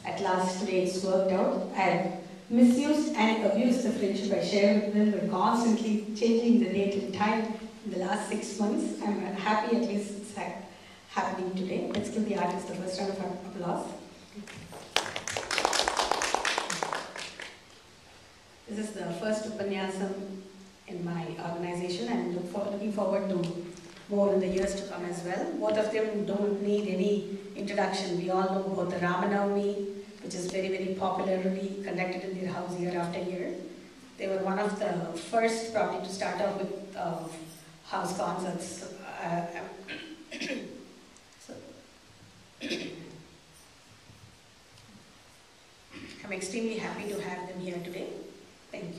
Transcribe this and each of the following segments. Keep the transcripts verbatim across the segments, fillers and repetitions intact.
At last today it's worked out. I have misused and abused the friendship I share with them, but constantly changing the date and time in the last six months. I'm happy at least it's happening today. Let's give the artist the first round of applause. This is the first Upanyasam in my organization, and look for, looking forward to more in the years to come as well. Both of them don't need any introduction. We all know about the Ramanavami, which is very, very popularly conducted in their house year after year. They were one of the first probably to start off with uh, house concerts. Uh, so I'm extremely happy to have them here today. Thank you.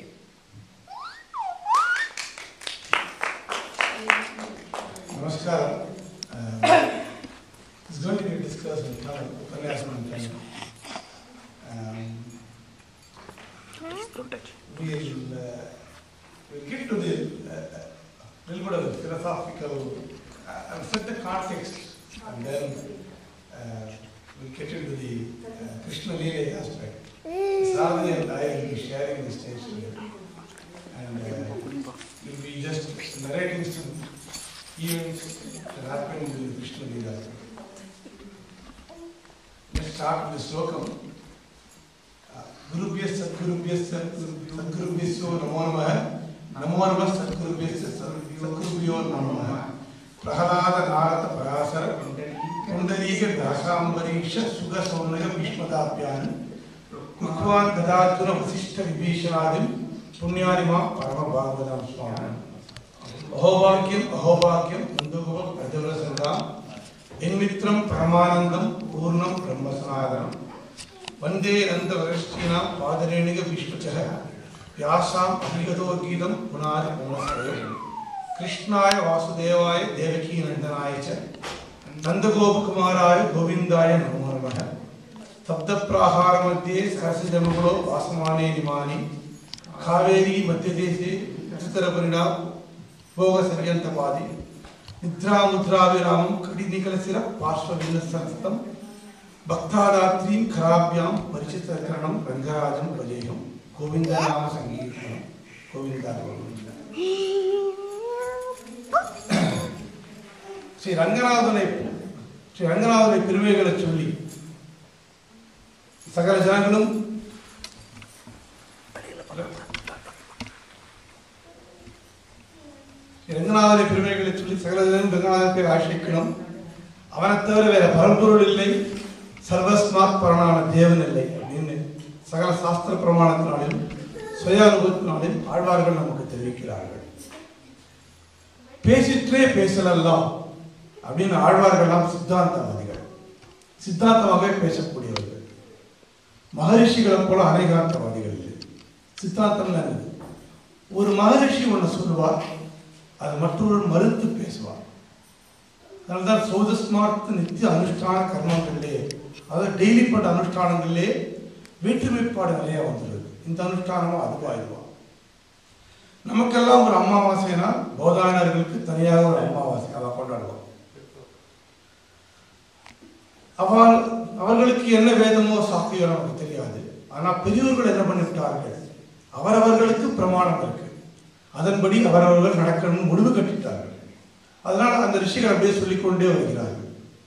Namaskar. Uh, it's going to be discussed in Tamil, Upanyasam in Tamil. Um, we'll, uh, we'll get to the uh, little bit of the philosophical, uh, I'll set the context, and then uh, we'll get into the uh, Krishna Leela aspect. Sadhana and I will be sharing the stage today, and uh, we'll be just narrating some events that happened in the Krishna Leela. Let's start with the slokam. Gurubhyas Sadgurubhyas Sadgurubhyasyo Namo Namaha Namo Namaha Sadgurubhyas Sadgurubhyo Namo Namaha Prahalada Narada Parasara Kundalika Dasambariksha Sugha Saunaya Bhishmadapyana Kukwan Gadadhura Vasishta Vibhishanadim Punyarima Parama Bhagavatam Swami Ahovakyam Ahovakyam Nandugava Pradhavra Sangam Enmitram Paramanandam Purnam Brahmasanadam Vande Nanda Varashtina Padareniga Vishvachaha Vyasam Abhigado Geetam Punari Punasaya Krishnaya Vasudevaya Devaki Nandanaya Cha Nandagopakumaraya Govindaya Namo Namaha Sabda Prahara Madhye Sarasidamulo Vasamane Nimani Kaveri Madhyadese Uttara Parina Bhoga Saryantapadi Nidra Mudra Viramam Kadi Nikalasira Parshva Vinasarastam Bhakthadatrim Kharabhyam Parichita Karanam Rangarajam Vajayam Govinda Nama Sangeetanam Govinda Govinda Sri Ranganathanai Sri Ranganathanai Piruvegala Solli Sakala Janagalum Sri Ranganathanai Piruvegala Solli Sakala Janagalum Ranganathanai Piruvegala Avanathara Vera Parampurul Illai Sarvasmat Paranana Devan Illai Sakala Sastra Pramanathinalim Swayanubhathinalim Aadvargal Namakku Therivikiraargal Pesitre Pesalalla அப்படின்னு ஆழ்வார்கள்லாம் சித்தாந்தவாதிகள் சித்தாந்தமாகவே பேசக்கூடியவர்கள் மகரிஷிகளை போல அநேகாந்தவாதிகள் இல்லை சித்தாந்தம்னா என்னது ஒரு மகரிஷி ஒன்று சொல்லுவார் அது மற்றொரு மறுத்து பேசுவார் அதனால்தான் சௌதஸ்மார்த்த நித்திய அனுஷ்டான கர்மங்களிலே அதாவது டெய்லி பண்ற அனுஷ்டானங்களிலே வேற்றுமைப்பாடு நிறைய வந்துடுது இந்த அனுஷ்டானமும் அதுவா இதுவா நமக்கெல்லாம் ஒரு அமாவாசைனா போதாயனர்களுக்கு தனியாக ஒரு அமாவாசை அதை கொண்டாடுவோம் அவள் அவர்களுக்கு என்ன வேதமோ சாஸ்திரமோ நமக்கு தெரியாது ஆனால் பெரியவர்கள் என்ன பண்ணிவிட்டார்கள் அவரவர்களுக்கு பிரமாணம் இருக்கு அதன்படி அவரவர்கள் நடக்கணும்னு முடிவு கட்டிட்டார்கள் அதனால் அந்த ரிஷிகள் அப்படியே சொல்லிக்கொண்டே வருகிறார்கள்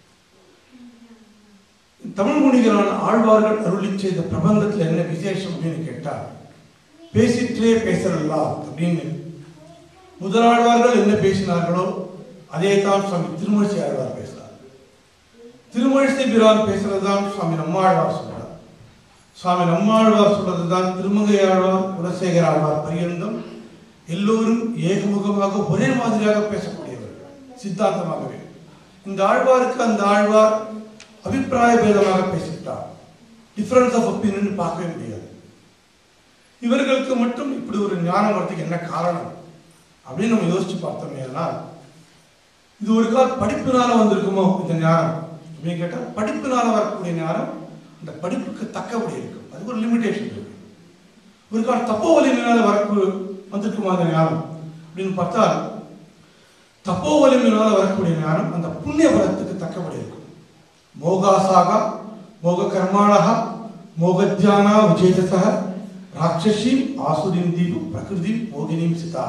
தமிழ் முனிகளான ஆழ்வார்கள் அருளி செய்த பிரபந்தத்தில் என்ன விசேஷம் அப்படின்னு கேட்டால் பேசிற்றே பேசலாம் அப்படின்னு முதலாழ்வார்கள் என்ன பேசினார்களோ அதே தான் சுவாமி திருமழிசை ஆழ்வார் பேசினார் திருமழிசை பிரான் பேசுறதுதான் சுவாமி நம்மாழ்வார் சொல்றார் சுவாமி நம்மாழ்வார் சொல்றதுதான் திருமங்கை ஆழ்வார் குலசேகர ஆழ்வார் பரியந்தம் எல்லோரும் ஏகமுகமாக ஒரே மாதிரியாக பேசக்கூடியவர்கள் சித்தாந்தமாகவே இந்த ஆழ்வாருக்கு அந்த ஆழ்வார் அபிப்பிராய பேதமாக பேசிவிட்டார் டிஃபரன்ஸ் ஆஃப் ஒப்பீனியன் பார்க்கவே முடியாது இவர்களுக்கு மட்டும் இப்படி ஒரு ஞானம் வரதுக்கு என்ன காரணம் அப்படின்னு நம்ம யோசிச்சு பார்த்தோமே ஆனால் இது ஒரு கால படிப்பினால வந்திருக்குமோ இந்த ஞானம் அப்படின்னு கேட்டால் படிப்பினால வரக்கூடிய ஞானம் அந்த படிப்புக்கு தக்கபடி இருக்கும் அதுக்கு ஒரு லிமிடேஷன் இருக்கு ஒரு கால தப்போ வலிமையினால வரக்கூடிய வந்திருக்குமா அந்த ஞானம் அப்படின்னு பார்த்தால் தப்போ வலிமையினால வரக்கூடிய ஞானம் அந்த புண்ணிய பலத்துக்கு தக்கபடி இருக்கும் மோகாசாக மோக கர்மாணா மோகத்யானா விஜேதசா ராட்சசீம் ஆசுரிம் தீபு பிரகிருதி மோகினிம் சிதா.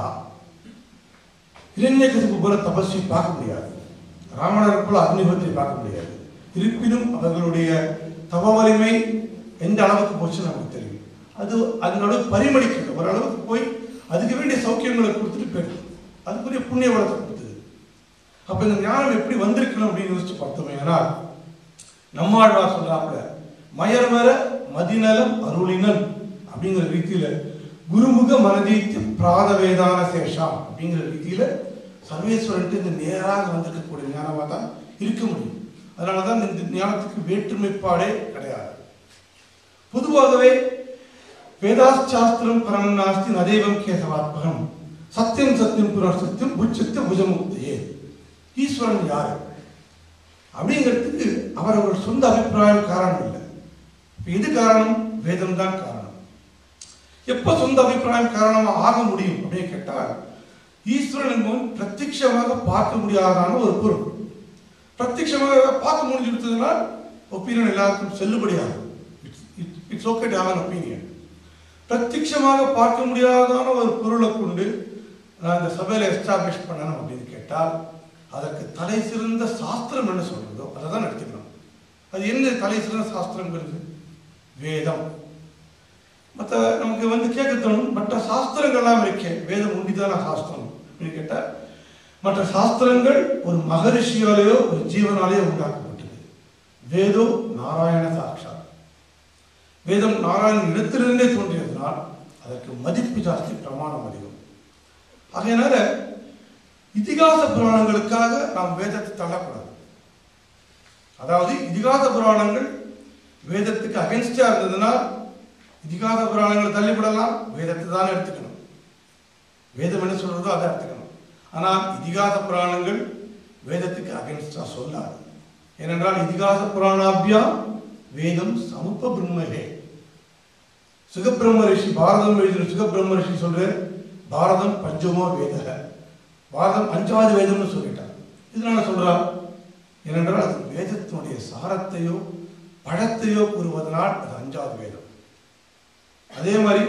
இரண்யகசிபு போல தபஸ்வி பார்க்க முடியாது, ராவணர் போல அக்னிஹோத்திரி பார்க்க முடியாது. இருப்பினும் அவர்களுடைய தவ வலிமை எந்த அளவுக்கு போச்சுன்னு நமக்கு தெரியும். அது அதனோட பரிமளிக்கிறது ஒரு அளவுக்கு போய் அதுக்கு வேண்டிய சௌக்கியங்களை கொடுத்துட்டு போயிடுது, அதுக்குரிய புண்ணிய வளத்தை கொடுத்தது. அப்ப இந்த ஞானம் எப்படி வந்திருக்கணும் அப்படின்னு யோசிச்சு பார்த்தோமே. ஆனால் நம்மாழ்வார் சொல்றாப்புல மயர்வர மதிநலம் அருளினன் அப்படிங்கிற ரீதியில குருமுக மனதீத்து பிராத வேதான சேஷம் அப்படிங்கிற ரீதியில சர்வேஸ்வரன் இந்த நேராக வந்திருக்கக்கூடிய ஞானமா தான் இருக்க முடியும். அதனாலதான் இந்த ஞானத்துக்கு வேற்றுமைப்பாடே கிடையாது. பொதுவாகவே வேதாசாஸ்திரம் பரம் நாஸ்தி நதேவம் கேசவாத்மகம் சத்தியம் சத்தியம் புனர் சத்தியம் புச்சத்திய புஜமுக்தியே. ஈஸ்வரன் யாரு அப்படிங்கிறதுக்கு அவரவர்கள் சொந்த அபிப்பிராயம் காரணம் இல்லை. எது காரணம்? வேதம் தான் காரணம். எப்ப சொந்த அபிப்பிராயம் காரணமா ஆக முடியும் அப்படின்னு கேட்டால், ஈஸ்வரன் என்பவன் பிரத்யட்சமாக பார்க்க முடியாதான ஒரு பொருள். பிரத்யட்சமாக பார்க்க முடிஞ்சிருந்ததுன்னா ஒப்பீனியன் எல்லாருக்கும் செல்லுபடியாகும். It's okay to have an opinion. பிரத்யட்சமாக பார்க்க முடியாதான ஒரு பொருளை கொண்டு நான் இந்த சபையில எஸ்டாப்ளிஷ் பண்ணணும் அப்படின்னு கேட்டால், அதற்கு தலை சிறந்த சாஸ்திரம் என்ன சொல்றதோ அதை தான் எடுத்துக்கணும். அது என்ன தலை சிறந்த சாஸ்திரங்கிறது? வேதம். மற்ற நமக்கு வந்து கேட்க தோணும், மற்ற சாஸ்திரங்கள்லாம் இருக்க வேதம் உண்டிதான சாஸ்திரம் அப்படின்னு கேட்டால், மற்ற சாஸ்திரங்கள் ஒரு மகரிஷியாலேயோ ஒரு ஜீவனாலேயோ உண்டாக்கப்பட்டது. வேதோ நாராயண சாட்சா. வேதம் நாராயணன் இடத்திலிருந்தே தோன்றியதனால் அதற்கு மதிப்பு ஜாஸ்தி, பிரமாணம் அதிகம். ஆகையினால இதிகாச புராணங்களுக்காக நாம் வேதத்தை தள்ளக்கூடாது. அதாவது இதிகாச புராணங்கள் வேதத்துக்கு அகென்ஸ்டா இருந்ததுன்னா இதிகாச புராணங்களை தள்ளிவிடலாம், வேதத்தை தான் எடுத்துக்கணும். வேதம் என்ன சொல்றதோ அதை எடுத்துக்கணும். ஆனால் இதிகாச புராணங்கள் வேதத்துக்கு அகென்ஸ்டா சொல்லாது. ஏனென்றால் இதிகாச புராணாபியா வேதம் சமுப்ப பிரம்மகே. சுகபிரம்ம ரிஷி பாரதம் எழுதின சுகபிரம்ம ரிஷி சொல்ற பாரதம் பஞ்சமோ வேத, பாரதம் அஞ்சாவது வேதம்னு சொல்லிட்டார். இதனால சொல்றா ஏனென்றால் அது வேதத்தினுடைய சாரத்தையோ பழத்தையோ கூறுவதனால் அது அஞ்சாவது வேதம். அதே மாதிரி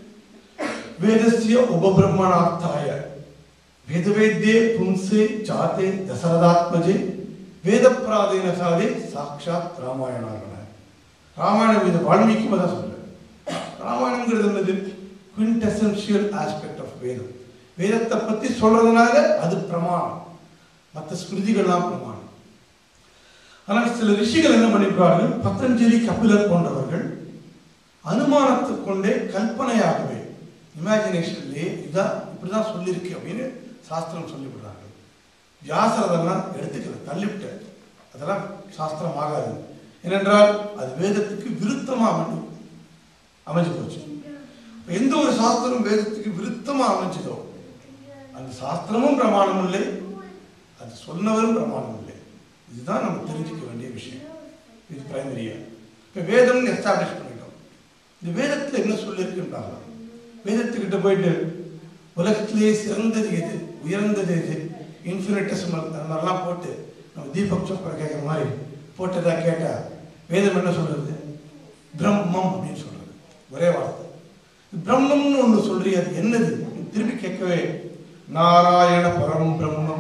வேதஸ்ய உபபிரம்மணார்த்தாய வேதவேத்யே பும்சே ஜாதே தசரதாத்மஜே வேத பிராதீன சாதே சாட்சாத் ராமாயணாரண. ராமாயணம் இது வால்மீகி தான் சொல்ற. ராமாயணம்ங்கிறது என்னது? குவிண்டெசென்ஷியல் ஆஸ்பெக்ட் ஆஃப் வேதம். வேதத்தை பத்தி சொல்றதுனால அது பிரமாணம், மற்ற ஸ்மிருதிகள்லாம் பிரமாணம். ஆனால் சில ரிஷிகள் என்ன பண்ணிப்பார்கள், பத்தஞ்சலி கபிலர் போன்றவர்கள் அனுமானத்தை கொண்டே கல்பனையாகவே இமேஜினேஷன்லேயே இதான் இப்படிதான் சொல்லியிருக்கு அப்படின்னு சாஸ்திரம் சொல்லிவிடுறாங்க. வியாசர் அதெல்லாம் எடுத்துக்கல, தள்ளிவிட்ட. அதெல்லாம் சாஸ்திரம் ஆகாது. ஏனென்றால் அது வேதத்துக்கு விருத்தமா அமைஞ்சு அமைஞ்சு போச்சு. எந்த ஒரு சாஸ்திரம் வேதத்துக்கு விருத்தமா அமைஞ்சதோ அந்த சாஸ்திரமும் பிரமாணம் இல்லை, அது சொன்னவரும் பிரமாணம் இல்லை. இதுதான் நம்ம தெரிஞ்சுக்க வேண்டிய விஷயம். இது பிரைமரியா. இப்போ வேதம்னு எஸ்டாப்ளிஷ் பண்ணிட்டோம். இந்த வேதத்தில் என்ன சொல்லியிருக்குன்றாங்க. வேதத்துக்கிட்ட போயிட்டு உலகத்திலே சிறந்தது எது, உயர்ந்தது எது, இன்ஃபினிட்டசிமல் அந்த மாதிரிலாம் போட்டு நம்ம தீபக் சோப்ரா கேட்குற மாதிரி போட்டதா கேட்டா வேதம் என்ன சொல்றது? பிரம்மம் அப்படின்னு சொல்றது. ஒரே வார்த்தை பிரம்மம்னு ஒன்று சொல்றீ, அது என்னது? திருப்பி கேட்கவே நாராயண பரம் பிரம்மம்,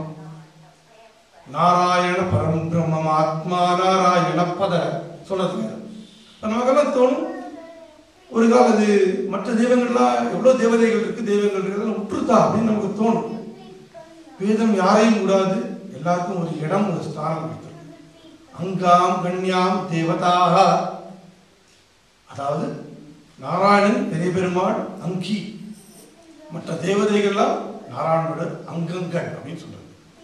நாராயண பரம் பிரம்மம் ஆத்மா நாராயண பத சொல்றது. நமக்கெல்லாம் தோணும் ஒரு கால அது மற்ற தெய்வங்கள்லாம் எவ்வளவு தேவதைகள் இருக்கு, தெய்வங்கள் இருக்கு, உற்றுதா அப்படின்னு நமக்கு தோணும். வேதம் யாரையும் கூடாது, எல்லாருக்கும் ஒரு இடம், ஒரு ஸ்தானம் கொடுத்துருக்கு. அங்காம் கண்யாம் தேவதாக, அதாவது நாராயணன் பெரிய பெருமாள் அங்கி, மற்ற தேவதைகள்லாம் நாராயணனோட அங்கங்கள் அப்படின்னு சொல்றாங்க.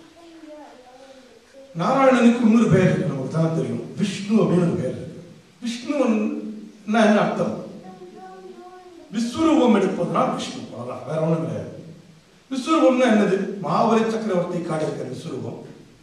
நாராயணனுக்கு இன்னொரு பெயர் இருக்கு, நமக்கு தான் தெரியும், விஷ்ணு அப்படின்னு ஒரு பெயர் இருக்கு. விஷ்ணு என்ன அர்த்தம்? விஸ்வரூபம் எடுப்பதுனால் விஷ்ணு, அவ்வளவுதான், வேற ஒண்ணும் கிடையாது. விஸ்வரூபம்னா என்னது? மாவலி சக்கரவர்த்தி காட்டியிருக்கிற விஸ்வரூபம்,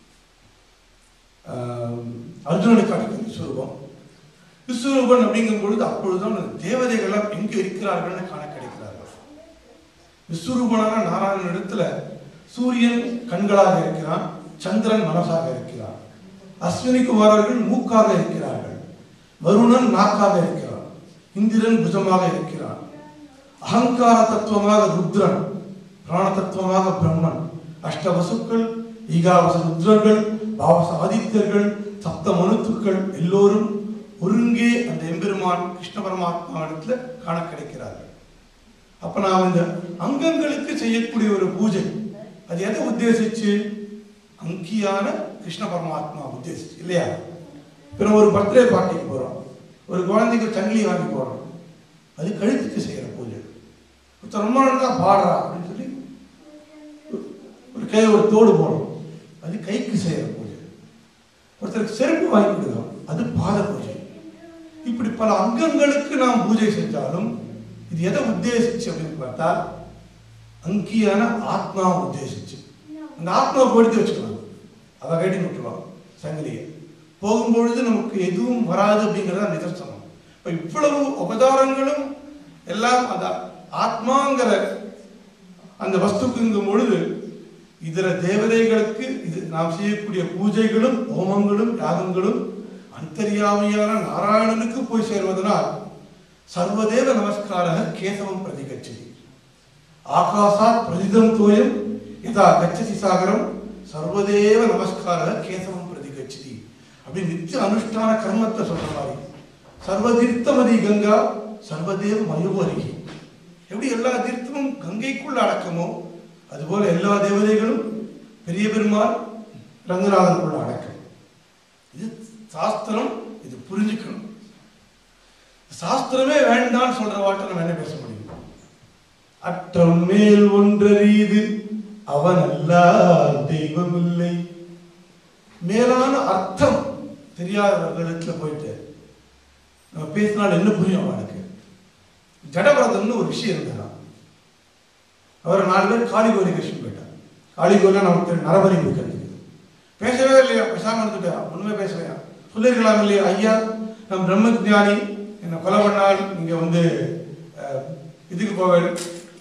அர்ஜுனனை காட்டியிருக்கிற விஸ்வரூபம். விஸ்வரூபன் அப்படிங்கும் பொழுது அப்பொழுதுதான் தேவதைகள்லாம் எங்க இருக்கிறார்கள்னு காண கிடைக்கிறார்கள். விஸ்வரூபனான நாராயணன் இடத்துல சூரியன் கண்களாக இருக்கிறான், சந்திரன் மனசாக இருக்கிறார், அஸ்வினி குமாரர்கள் மூக்காக இருக்கிறார்கள், வருணன் நாக்காக இருக்கிறார். இந்திரன் புஜமாக இருக்கிறான். அகங்கார தத்துவமாக ருத்ரன், பிராண தத்துவமாக பிரம்மன், அஷ்டவசுக்கள், ஈகாவச ருத்ரர்கள், பாவச ஆதித்யர்கள், சப்த மனுத்துக்கள் எல்லோரும் ஒருங்கே அந்த எம்பெருமான் கிருஷ்ண பரமாத்மாவிடத்துல காண கிடைக்கிறார்கள். அப்ப நாம் இந்த அங்கங்களுக்கு செய்யக்கூடிய ஒரு பூஜை அது எதை உத்தேசிச்சு? அங்கியான கிருஷ்ண பரமாத்மா உத்தேசிச்சு இல்லையா? பிற ஒரு பர்த்டே பார்ட்டிக்கு போறோம், ஒரு குழந்தைக்கு சங்கிலி வாங்கி போறோம், அது கழுத்துக்கு செய்யற பூஜை. ரொம்ப நல்லா பாடுறா அப்படின்னு சொல்லி ஒரு கை ஒரு தோடு போடும், அது கைக்கு செய்யற பூஜை. ஒருத்தருக்கு செருப்பு வாங்கி கொடுக்கிறோம், அது பாத பூஜை. இப்படி பல அங்கங்களுக்கு நாம் பூஜை செஞ்சாலும் இது எதை உத்தேசிச்சு அப்படின்னு பார்த்தா அங்கியான ஆத்மா உத்தேசிச்சு. அந்த ஆத்மா போடுத்து வச்சுக்கலாம், அவ கட்டி விட்டுருவான் சங்கிலியை. போகும்பொழுது நமக்கு எதுவும் வராது அப்படிங்கிறத நிதர்சனம். இப்போ இவ்வளவு உபதாரங்களும் எல்லாம் அந்த ஆத்மாங்கிற அந்த வஸ்துக்குங்கும் பொழுது இதர தேவதைகளுக்கு இது நாம் செய்யக்கூடிய பூஜைகளும் ஹோமங்களும் யாகங்களும் அந்தர்யாமியான நாராயணனுக்கு போய் சேர்வதனால் சர்வதேவ நமஸ்கார கேசவம் பிரதிகச்சதி ஆகாசாத் பிரதிதம் தோயம் யதா கச்சதி சாகரம் சர்வதேவ நமஸ்கார கேசவம் பிரதிகச்சதி அப்படி நித்திய அனுஷ்டான கர்மத்தை சொல்ற மாதிரி சர்வதீர்த்தமதி கங்கா சர்வதேவ மயோவருகி. எப்படி எல்லா தீர்த்தமும் கங்கைக்குள்ள அடக்கமோ அதுபோல எல்லா தேவதைகளும் பெரிய பெருமாள் ரங்கநாதனுக்குள்ள அடக்கம். இது சாஸ்திரம், இது புரிஞ்சுக்கணும். சாஸ்திரமே வேண்டான்னு சொல்ற வார்த்தை நம்ம என்ன பேச முடியும்? அற்றம் மேல் ஒன்றறிது அவன் அல்ல தெய்வம் இல்லை. மேலான அர்த்தம் தெரியாதவர்களிடத்துல போயிட்டு நம்ம பேசினால் என்ன புரியும் அவனுக்கு? ஜடபரதம்னு ஒரு விஷயம் இருந்தான். அவர் நாலு பேர் காளிகோரி கிருஷ்ணன் போயிட்டார். காளிகோரில நமக்கு நரபலி கொடுக்கறதுக்கு பேசவே இல்லையா, பேசாம இருந்துட்டா, ஒண்ணுமே பேசலையா? சொல்லிருக்கலாம் இல்லையா, ஐயா நம் பிரம்ம ஜானி என்னை கொலை பண்ணால் நீங்க வந்து இதுக்கு போவேன்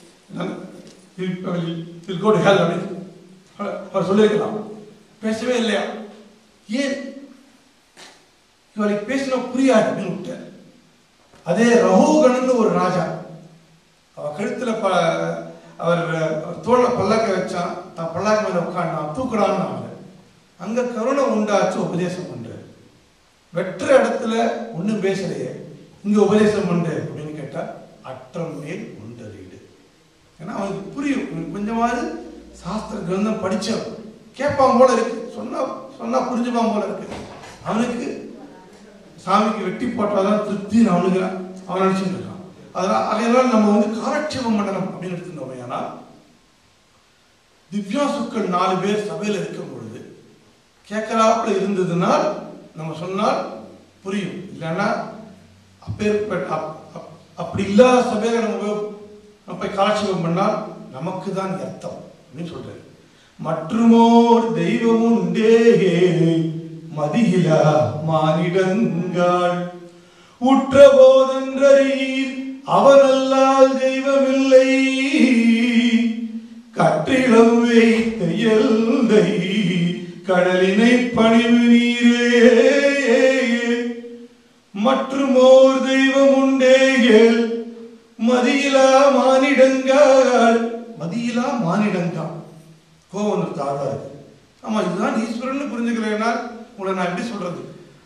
அவர் சொல்லியிருக்கலாம். பேசவே இல்லையா? ஏன்? இவளுக்கு பேசினா புரியாது அப்படின்னு விட்டார். அதே ரஹோகணன் ஒரு ராஜா, அவ கழுத்துல ப அவர் தோல்ல பல்லாக்க வச்சான், தான் பல்லாக்கு மேல உட்காண்டான், தூக்குறான்னு அவன். அங்க கருணை உண்டாச்சு, உபதேசம் பண்ற. வெற்ற இடத்துல ஒன்னும் பேசலையே, இங்க உபதேசம் பண்ற அப்படின்னு கேட்டா அற்றம் மேல் ஒன்றறிடு. ஏன்னா அவனுக்கு புரியும், கொஞ்சமாவது சாஸ்திர கிரந்தம் படிச்சவன் கேட்பான் போல இருக்கு, சொன்னா சொன்னா புரிஞ்சுப்பான் போல இருக்கு. அவனுக்கு சாமிக்கு வெட்டி போட்டாதான் திருப்தின்னு அவனுக்கு அவன் நினைச்சுட்டு இருக்கான். அதனால அதனால நம்ம வந்து காலட்சேபம் பண்ணணும் அப்படின்னு எடுத்துட்டோம். ஏன்னா திவ்யாசுக்கள் நாலு பேர் சபையில இருக்கும் பொழுது கேட்கறாப்புல இருந்ததுனால் நம்ம சொன்னால் புரியும். இல்லைன்னா அப்பேற்பட்ட அப்படி இல்லாத சபையில நம்ம நம்ம போய் காலட்சேபம் பண்ணால் நமக்கு தான் அர்த்தம் அப்படின்னு சொல்றேன். மற்றுமோர் தெய்வமும் உண்டே மதியிலா மானிடங்கள் உற்ற போதன்றீர் அவனல்லால் தெய்வமில்லை கற்றிடம் வைத்த எல்லை கடலினை பணிவு நீரே மற்றுமோர் தெய்வம் உண்டேகள் மதியிலா மானிடங்கள். மதியிலா மானிடங்கள் கோவம் தாழ்வா இருக்கு. ஆமா, இதுதான் ஈஸ்வரன் புரிஞ்சுக்கலன்னா உங்களை நான் எப்படி சொல்றது?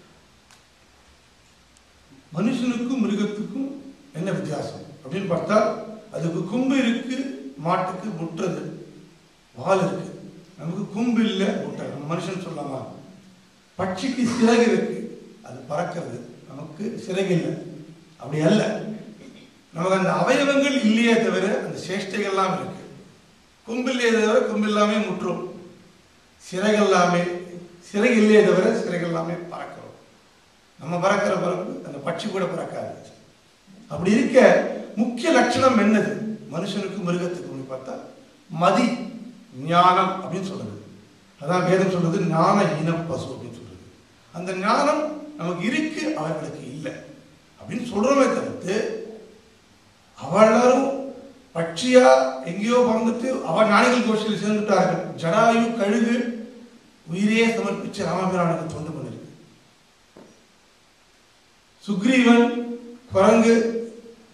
மனுஷனுக்கும் மிருகத்துக்கும் என்ன வித்தியாசம் அப்படின்னு பார்த்தா அதுக்கு கொம்பு இருக்கு, மாட்டுக்கு முட்டுறது வால் இருக்கு. நமக்கு கொம்பு இல்லை, முட்டை. நம்ம மனுஷன் சொல்லாமா? பட்சிக்கு சிறகு இருக்கு, அது பறக்கிறது. நமக்கு சிறகு இல்லை. அப்படி அல்ல, நமக்கு அந்த அவயவங்கள் இல்லையே தவிர அந்த சேஷ்டைகள்லாம் இருக்கு. கொம்பு இல்லையே தவிர கொம்பு எல்லாமே முற்றும், சிறகு எல்லாமே சிறகு இல்லையே தவிர சிறகு எல்லாமே பறக்கிறோம். நம்ம பறக்கிற பறப்பு அந்த பட்சி கூட பறக்காது. அப்படி இருக்க முக்கிய லட்சணம் என்னது மனுஷனுக்கு மிருகத்துக்கு பார்த்தா மதி ஞானம் அப்படின்னு சொல்றது. அதான் வேதம் சொல்றது ஞான இனம் பசு அப்படின்னு சொல்றது. அந்த ஞானம் நமக்கு இருக்கு, அவர்களுக்கு இல்லை அப்படின்னு சொல்றோமே தவிர்த்து அவளும் பட்சியா எங்கேயோ பறந்துட்டு அவ ஞானிகள் கோஷ்டியில் சேர்ந்துட்டார்கள். ஜடாயு கழுகு உயிரையே சமர்ப்பிச்சு ராமபிரானுக்கு தொண்டு பண்ணிருக்கு. சுக்ரீவன் குரங்கு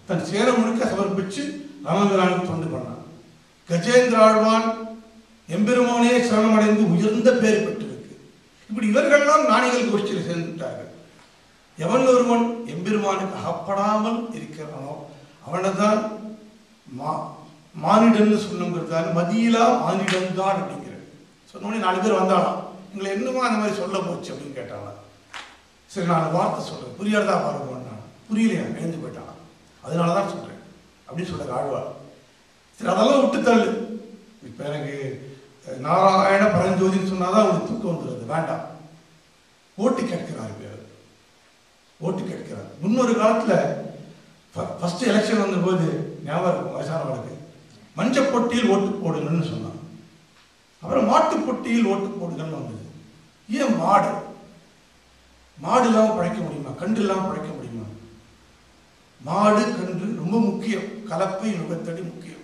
தன் சேரம் முழுக்க சமர்ப்பிச்சு ராமபிரானுக்கு தொண்டு பண்ணான். கஜேந்திர ஆழ்வான் எம்பெருமானே சரணமடைந்து உயர்ந்த பேர் பெற்றிருக்கு. இப்படி இவர்கள்லாம் ஞானிகள் கோஷ்டியில் சேர்ந்துட்டார்கள். எவன் ஒருவன் எம்பெருமானுக்கு அகப்படாமல் இருக்கிறானோ அவனை தான் மா மானிடன் சொல்லுங்கிறதால மதியிலா மானிடன் தான் அப்படிங்கிறது சொன்னோடனே நாலு பேர் வந்தாலாம். எங்களை என்னமோ அந்த மாதிரி சொல்ல போச்சு அப்படின்னு கேட்டானா. சரி நான் வார்த்தை சொல்றேன், புரியாதா பாருங்க, புரியலையா எழுந்து போயிட்டானா, அதனால தான் சொல்றேன் அப்படின்னு சொல்ற ஆழ்வார். சரி அதெல்லாம் விட்டு தள்ளு, இப்போ எனக்கு நாராயண பரஞ்சோதின்னு சொன்னாதான் அவனுக்கு தூக்கம் வந்துடுறது, வேண்டாம். ஓட்டு கேட்கிறார் பேர், ஓட்டு கேட்கிறார். முன்னொரு காலத்துல ஃபர்ஸ்ட் எலெக்ஷன் வந்தபோது ஞாபகம் இருக்கும், வயசானவர்களுக்கு மஞ்ச பொட்டியில் ஓட்டு போடுங்கன்னு சொன்னான். அப்புறம் மாட்டு பொட்டியில் ஓட்டு போடுங்கன்னு வந்தது. ஏன் மாடு மாடு இல்லாமல் பழைக்க முடியுமா, கன்று இல்லாமல் பழைக்க முடியுமா? மாடு கன்று ரொம்ப முக்கியம், கலப்பை நுகத்தடி முக்கியம்.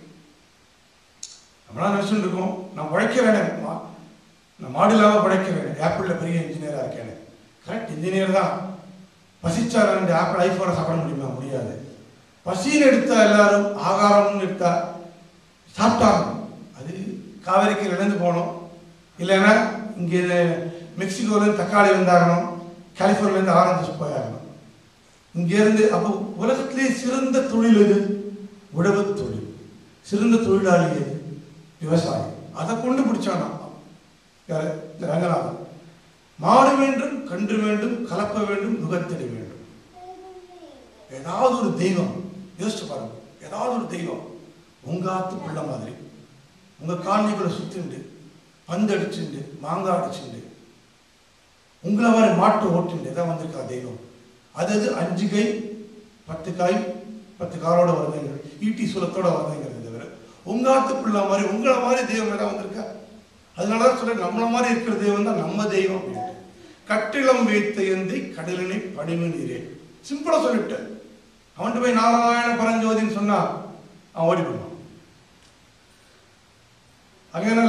நம்மளாம் நினைச்சுட்டு இருக்கோம் நான் பழைக்கிறேனே, நான் மாடு இல்லாமல் பழைக்கிறேன், ஆப்பிளில் பெரிய இன்ஜினியராக இருக்கேன். கரெக்ட், இன்ஜினியர் தான். பசிச்சா ரெண்டு ஆப்பிள் ஐஃபோனை சாப்பிட முடியுமா? முடியாது. பசின்னு எடுத்தா எல்லாரும் ஆகாரம்னு எடுத்தா சாப்பிட்டாங்க. அது காவேரிக்கு இழந்து போகணும், இல்லைன்னா இங்கே மெக்சிகோலேருந்து தக்காளி வந்தாகணும், கலிஃபோர்னியாலேருந்து ஆரஞ்சு போயாகணும். இங்கேருந்து அப்போ உலகத்திலே சிறந்த தொழில் எது? உழவு தொழில். சிறந்த தொழிலாளி எது? விவசாயம். அதை கொண்டு பிடிச்சானா ரங்கநாதன். மாடு வேண்டும், கன்று வேண்டும், கலப்ப வேண்டும், நுகத்தடி வேண்டும். ஏதாவது ஒரு தெய்வம் யோசிச்சு பாருங்க, ஏதாவது ஒரு தெய்வம் உங்காத்து பிள்ளை மாதிரி உங்க காலனிகளை சுத்திண்டு பந்து அடிச்சுண்டு மாங்காய் அடிச்சுண்டு உங்களை மாதிரி மாட்டு ஓட்டுண்டு எதாவது வந்திருக்கா தெய்வம். அது அஞ்சு கை பத்து காய் பத்து காரோட வருதுங்க, ஈட்டி சூலத்தோட வருதுங்கிறது தவிர உங்காத்து பிள்ளை மாதிரி உங்களை மாதிரி தெய்வம் ஏதாவது வந்திருக்கா? அதனாலதான் சொல்ல நம்மள மாதிரி இருக்கிற தெய்வம் தான் நம்ம தெய்வம் அப்படின்ட்டு. கட்டிலம் வைத்த எந்தை கடலினை படிவு நீரே, சிம்பிளா சொல்லிவிட்டேன். அவன்கிட்ட போய் நாராயண பரஞ்சோதின்னு சொன்னா அவன் ஓடி போடுவான். அதனால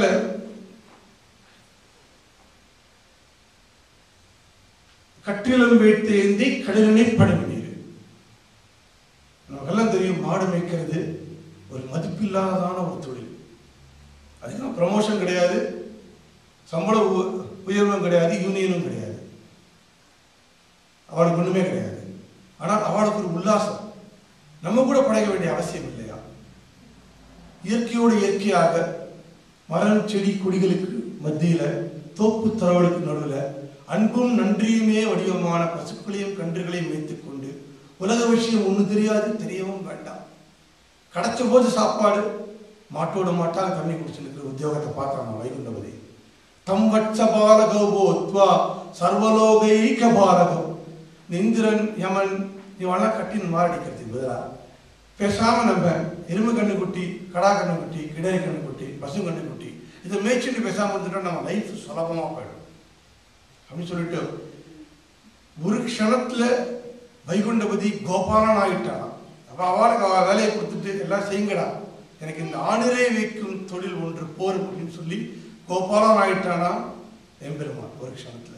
கட்டிலம் வைத்த எந்தை கடலினை படிவு நீர். நமக்கெல்லாம் தெரியும் மாடு மேய்க்கிறது ஒரு மதிப்பில்லாதான ஒரு தொழில். அதுக்கு ப்ரமோஷன் கிடையாது, சம்பள உயர்வும் கிடையாது, யூனியனும் கிடையாது, அவளுக்கு ஒண்ணுமே கிடையாது. ஆனால் அவளுக்கு ஒரு உல்லாசம். நம்ம கூட படைக்க வேண்டிய அவசியம் இல்லையா? இயற்கையோடு இயற்கையாக மரம் செடி கொடிகளுக்கு மத்தியில தோப்பு தரவலுக்கு நடுவில் அன்பும் நன்றியுமே வடிவமான பசுக்களையும் கன்றுகளையும் வைத்துக் கொண்டு உலக விஷயம் ஒண்ணு தெரியாது, தெரியவும் வேண்டாம். கிடைச்ச போது சாப்பாடு, மாட்டோடு மாட்டாக தண்ணி குடிச்சுருக்கிற உத்தியோகத்தை பார்த்தாங்க வைகுண்டபதி. தம் வட்ச பாலகோத்வா சர்வலோகைக பாலகம். இந்திரன் யமன் இவெல்லாம் கட்டின்னு மாரடிக்கிறதுக்கு பதிலாக பேசாம நம்ம எருமை கண்ணு குட்டி, கடா கண்ணு குட்டி, கிடரி கண்ணு குட்டி, பசு கண்ணு குட்டி இதை மேய்ச்சிட்டு பேசாம இருந்துட்டோம், நம்ம லைஃப் சுலபமா போயிடும் அப்படின்னு சொல்லிட்டு ஒரு க்ஷணத்துல வைகுண்டபதி கோபாலன் ஆகிட்டான். அப்ப அவளுக்கு அவ வேலையை கொடுத்துட்டு எல்லாம் செய்யுங்கடா, எனக்கு இந்த ஆணிரை வைக்கும் தொழில் ஒன்று போர் அப்படின்னு சொல்லி கோபாலன் ஆகிட்டானா எம்பெருமான் ஒரு க்ஷணத்துல.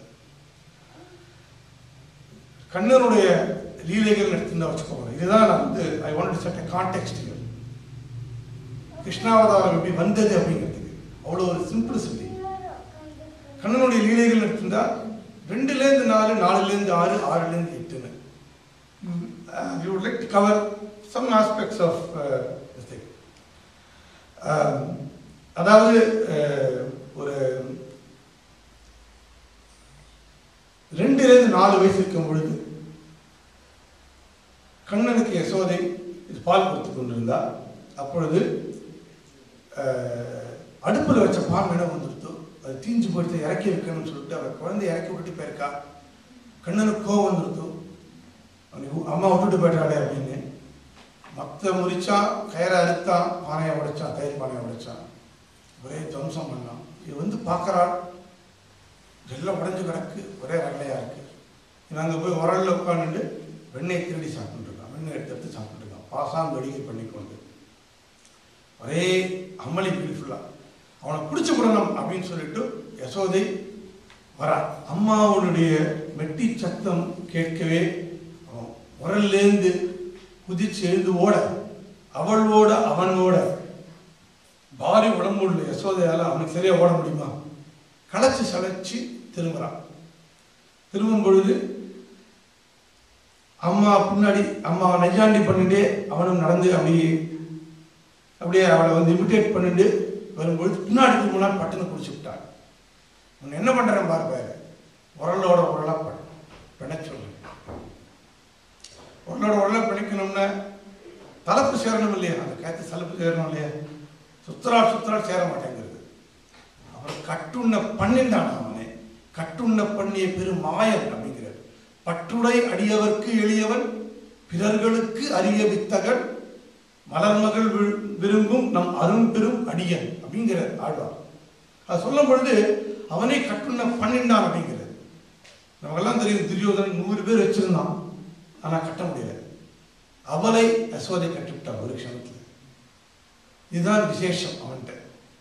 கண்ணனுடைய லீலைகள் எடுத்துருந்தா வச்சுக்கோங்க. இதுதான் நான் வந்து I want to set a context. கிருஷ்ணாவதாரம் எப்படி வந்தது அப்படிங்கிறதுக்கு அவ்வளோ ஒரு சிம்பிளிசிட்டி. கண்ணனுடைய லீலைகள் எடுத்துருந்தா ரெண்டுலேருந்து நாலு, நாலுலேருந்து ஆறு, ஆறுலேருந்து எட்டுன்னு we would like to cover some aspects of this thing. அதாவது ஒரு ரெண்டுலேருந்து நாலு வயசு இருக்கும் பொழுது கண்ணனுக்கு யசோதை இது பால் கொடுத்து கொண்டிருந்தா. அப்பொழுது அடுப்பில் வச்ச பால் இடம் வந்துடுத்து, அது தீஞ்சு போயிடுத்து, இறக்கி வைக்கணும்னு சொல்லிட்டு அவர் குழந்தை இறக்கி விட்டுட்டு போயிருக்கா. கண்ணனுக்கு கோவம் வந்துடுத்து, அம்மா விட்டுட்டு போயிட்டாளே அப்படின்னு. மற்ற முறிச்சான், கயிறை அறுத்தான், பானையை உடைச்சான், தயிர் பானையை உடைச்சான், ஒரே துவம்சம் பண்ணான். இது வந்து பார்க்குறாள், எல்லாம் உடஞ்சு கிடக்கு, ஒரே ரகலையா இருக்கு. நாங்கள் போய் உரல்ல உட்காந்துட்டு வெண்ணெய் திருடி சாப்பிட்டுருக்கான், வெண்ணெய் எடுத்து எடுத்து சாப்பிட்டுருக்கான், பாசான் வெடிக்கை பண்ணிக்கொண்டு ஒரே அம்மளி பியூட்டிஃபுல்லா. அவனை பிடிச்சி விடணும் அப்படின்னு சொல்லிட்டு யசோதை வரா. அம்மாவுடைய மெட்டி சத்தம் கேட்கவே உரல்லேருந்து குதிச்சு எழுந்து ஓட, அவள் ஓட அவன் ஓட, பாரி உடம்பு உள்ள யசோதையால அவனுக்கு சரியா ஓட முடியுமா? களைச்சு சளைச்சு திரும்புறான். திரும்பும் பொழுது அம்மா பின்னாடி அம்மா நெஞ்சாண்டி பண்ணிட்டு அவனும் நடந்து அப்படியே அப்படியே அவளை வந்து இமிட்டேட் பண்ணிட்டு வரும்பொழுது பின்னாடி திரும்பினா பட்டுன்னு குடிச்சு விட்டாள். உன்னை என்ன பண்றேன் பாரு பாரு, உரலோட உரலா பண்ண பிணைச்சு உரலோட உரலா பிணைக்கணும்னா தலைப்பு சேரணும் இல்லையா? அந்த கயத்து தலைப்பு சேரணும் இல்லையா? சுத்தரா சுத்தரா சேர மாட்டேங்கிறது. அப்புறம் கட்டுண்ண பண்ணின்றான் அவனே. கட்டுண்ண பண்ணிய பெரும் மாயன் அப்படிங்கிறார். பற்றுடை அடியவர்க்கு எளியவன் பிறர்களுக்கு அரிய வித்தகன் மலர்மகள் விரும்பும் நம் அரும் பெரும் அடியன் அப்படிங்கிற ஆழ்வார். அது சொல்லும் பொழுது அவனே கட்டுண்ண பண்ணின்றான் அப்படிங்கிறது. நமக்கெல்லாம் தெரியும், துரியோதனன் நூறு பேர் வச்சிருந்தான், ஆனா கட்ட முடியல. அவளை யசோதை கட்டிவிட்டான் ஒரு க்ஷணத்துல. இதுதான் விசேஷம் அவன்கிட்ட.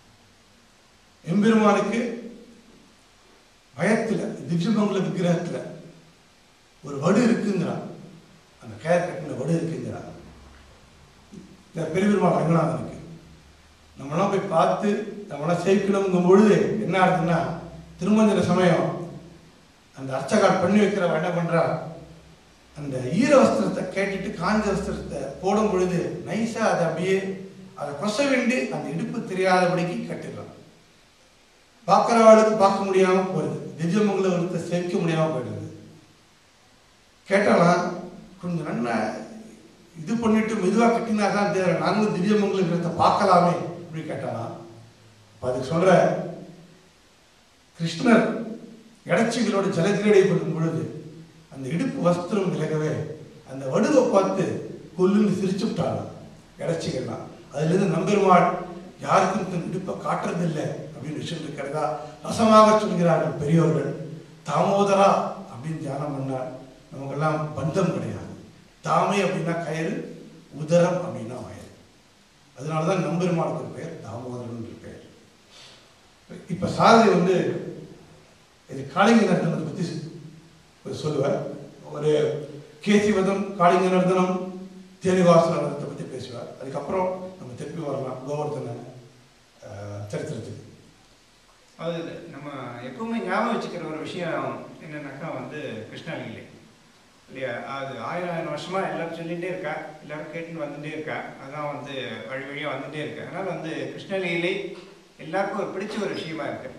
எம்பெருமானுக்கு பயத்துல திவ்யமங்கல விக்கிரகத்துல ஒரு வடு இருக்குங்கிறான். அந்த கயர் கட்டின வடு இருக்குங்கிறான். பெருபெருமாள் ரங்கநாதனுக்கு நம்மளாம் போய் பார்த்து நம்மளாம் சேர்க்கணுங்கும் பொழுது என்ன ஆகுதுன்னா, திருமஞ்சன சமயம் அந்த அர்ச்சகால் பண்ணி வைக்கிறவ என்ன பண்றா, அந்த ஈர வஸ்திரத்தை கேட்டுட்டு காஞ்ச வஸ்திரத்தை போடும் பொழுது நைஸா அதை அப்படியே அதை கொச வேண்டி அந்த இடுப்பு தெரியாதபடிக்கு கட்டிடுறான். பார்க்கிறவாளுக்கு பார்க்க முடியாம போயிடுது, திவ்யமங்கல விருத்தை சேர்க்க முடியாம போயிடுது. கேட்டாலாம் கொஞ்சம் நல்லா இது பண்ணிட்டு மெதுவாக கட்டினா தான் தேவை, நாங்களும் திவ்யமங்கல விருத்தை பார்க்கலாமே அப்படி கேட்டாலாம். அதுக்கு சொல்ற கிருஷ்ணர் இடைச்சிகளோட ஜலக்கிரீடை பண்ணும் பொழுது அந்த இடுப்பு வஸ்திரம் விலகவே அந்த வடுவை பார்த்து கொல்லுன்னு சிரிச்சு விட்டாங்க இடைச்சிகள்லாம். அதுல இருந்து நம்பெருமாள் யாருக்கும் தன் இடுப்பை காட்டுறதில்லை அப்படின்னு விஷயம் இருக்கிறதா ரசமாக சொல்கிறார்கள் பெரியோர்கள். தாமோதரா அப்படின்னு தியானம் பண்ணார். நமக்கெல்லாம் பந்தம் கிடையாது. தாமை அப்படின்னா கயிறு, உதரம் அப்படின்னா வயல். அதனாலதான் நம்பெருமாளுக்கு ஒரு பெயர் தாமோதரன் பெயர். இப்ப சாரதி வந்து இது காளிங்க நர்த்தனத்தை பத்தி சொல்லுவார். ஒரு கேசிவதம், காளிங்க நர்த்தனம், தேனிவாச நர்த்தனத்தை பத்தி பேசுவார். அதுக்கப்புறம் நம்ம திருப்பி வரலாம் கோவர்தன சரித்திரத்துக்கு. அது நம்ம எப்பவுமே ஞாபகம் வச்சுக்கிற ஒரு விஷயம் என்னன்னாக்கா வந்து கிருஷ்ணலீலை இல்லையா? அது ஆயிரம் ஆயிரம் வருஷமா எல்லாரும் சொல்லிகிட்டே இருக்கா, எல்லாரும் கேட்டுன்னு வந்துட்டே இருக்கா. அதான் வந்து வழி வழியாக வந்துட்டே இருக்கு. அதனால வந்து கிருஷ்ணலீலை எல்லாருக்கும் ஒரு பிடிச்ச ஒரு விஷயமா இருக்கு.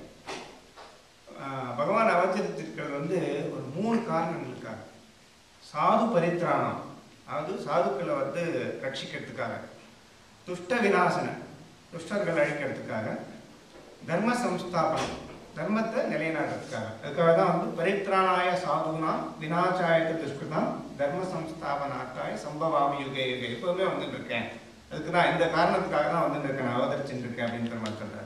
பகவான் அவதரித்திருக்கிறது வந்து ஒரு மூணு காரணங்களுக்காக. சாது பரித்ராணம், அதாவது சாதுக்களை வந்து ரட்சிக்கிறதுக்காக, துஷ்ட விநாசன துஷ்டர்கள் அழிக்கிறதுக்காக, தர்ம சம்ஸ்தாபனம் தர்மத்தை நிலைநாட்டுறதுக்காக. அதுக்காக தான் வந்து பரித்ராணாய சாதுனா விநாசாயத்தை துஷ்கிருதம் தர்ம சம்ஸ்தாபனாக்காய சம்பவாமி யுகே யுகே எப்பவுமே வந்துட்டு இருக்கேன். அதுக்கு தான் இந்த காரணத்துக்காக தான் வந்துட்டு இருக்கேன், நான் அவதரிச்சுட்டு இருக்கேன் அப்படின்ற மாதிரி சொல்றேன்.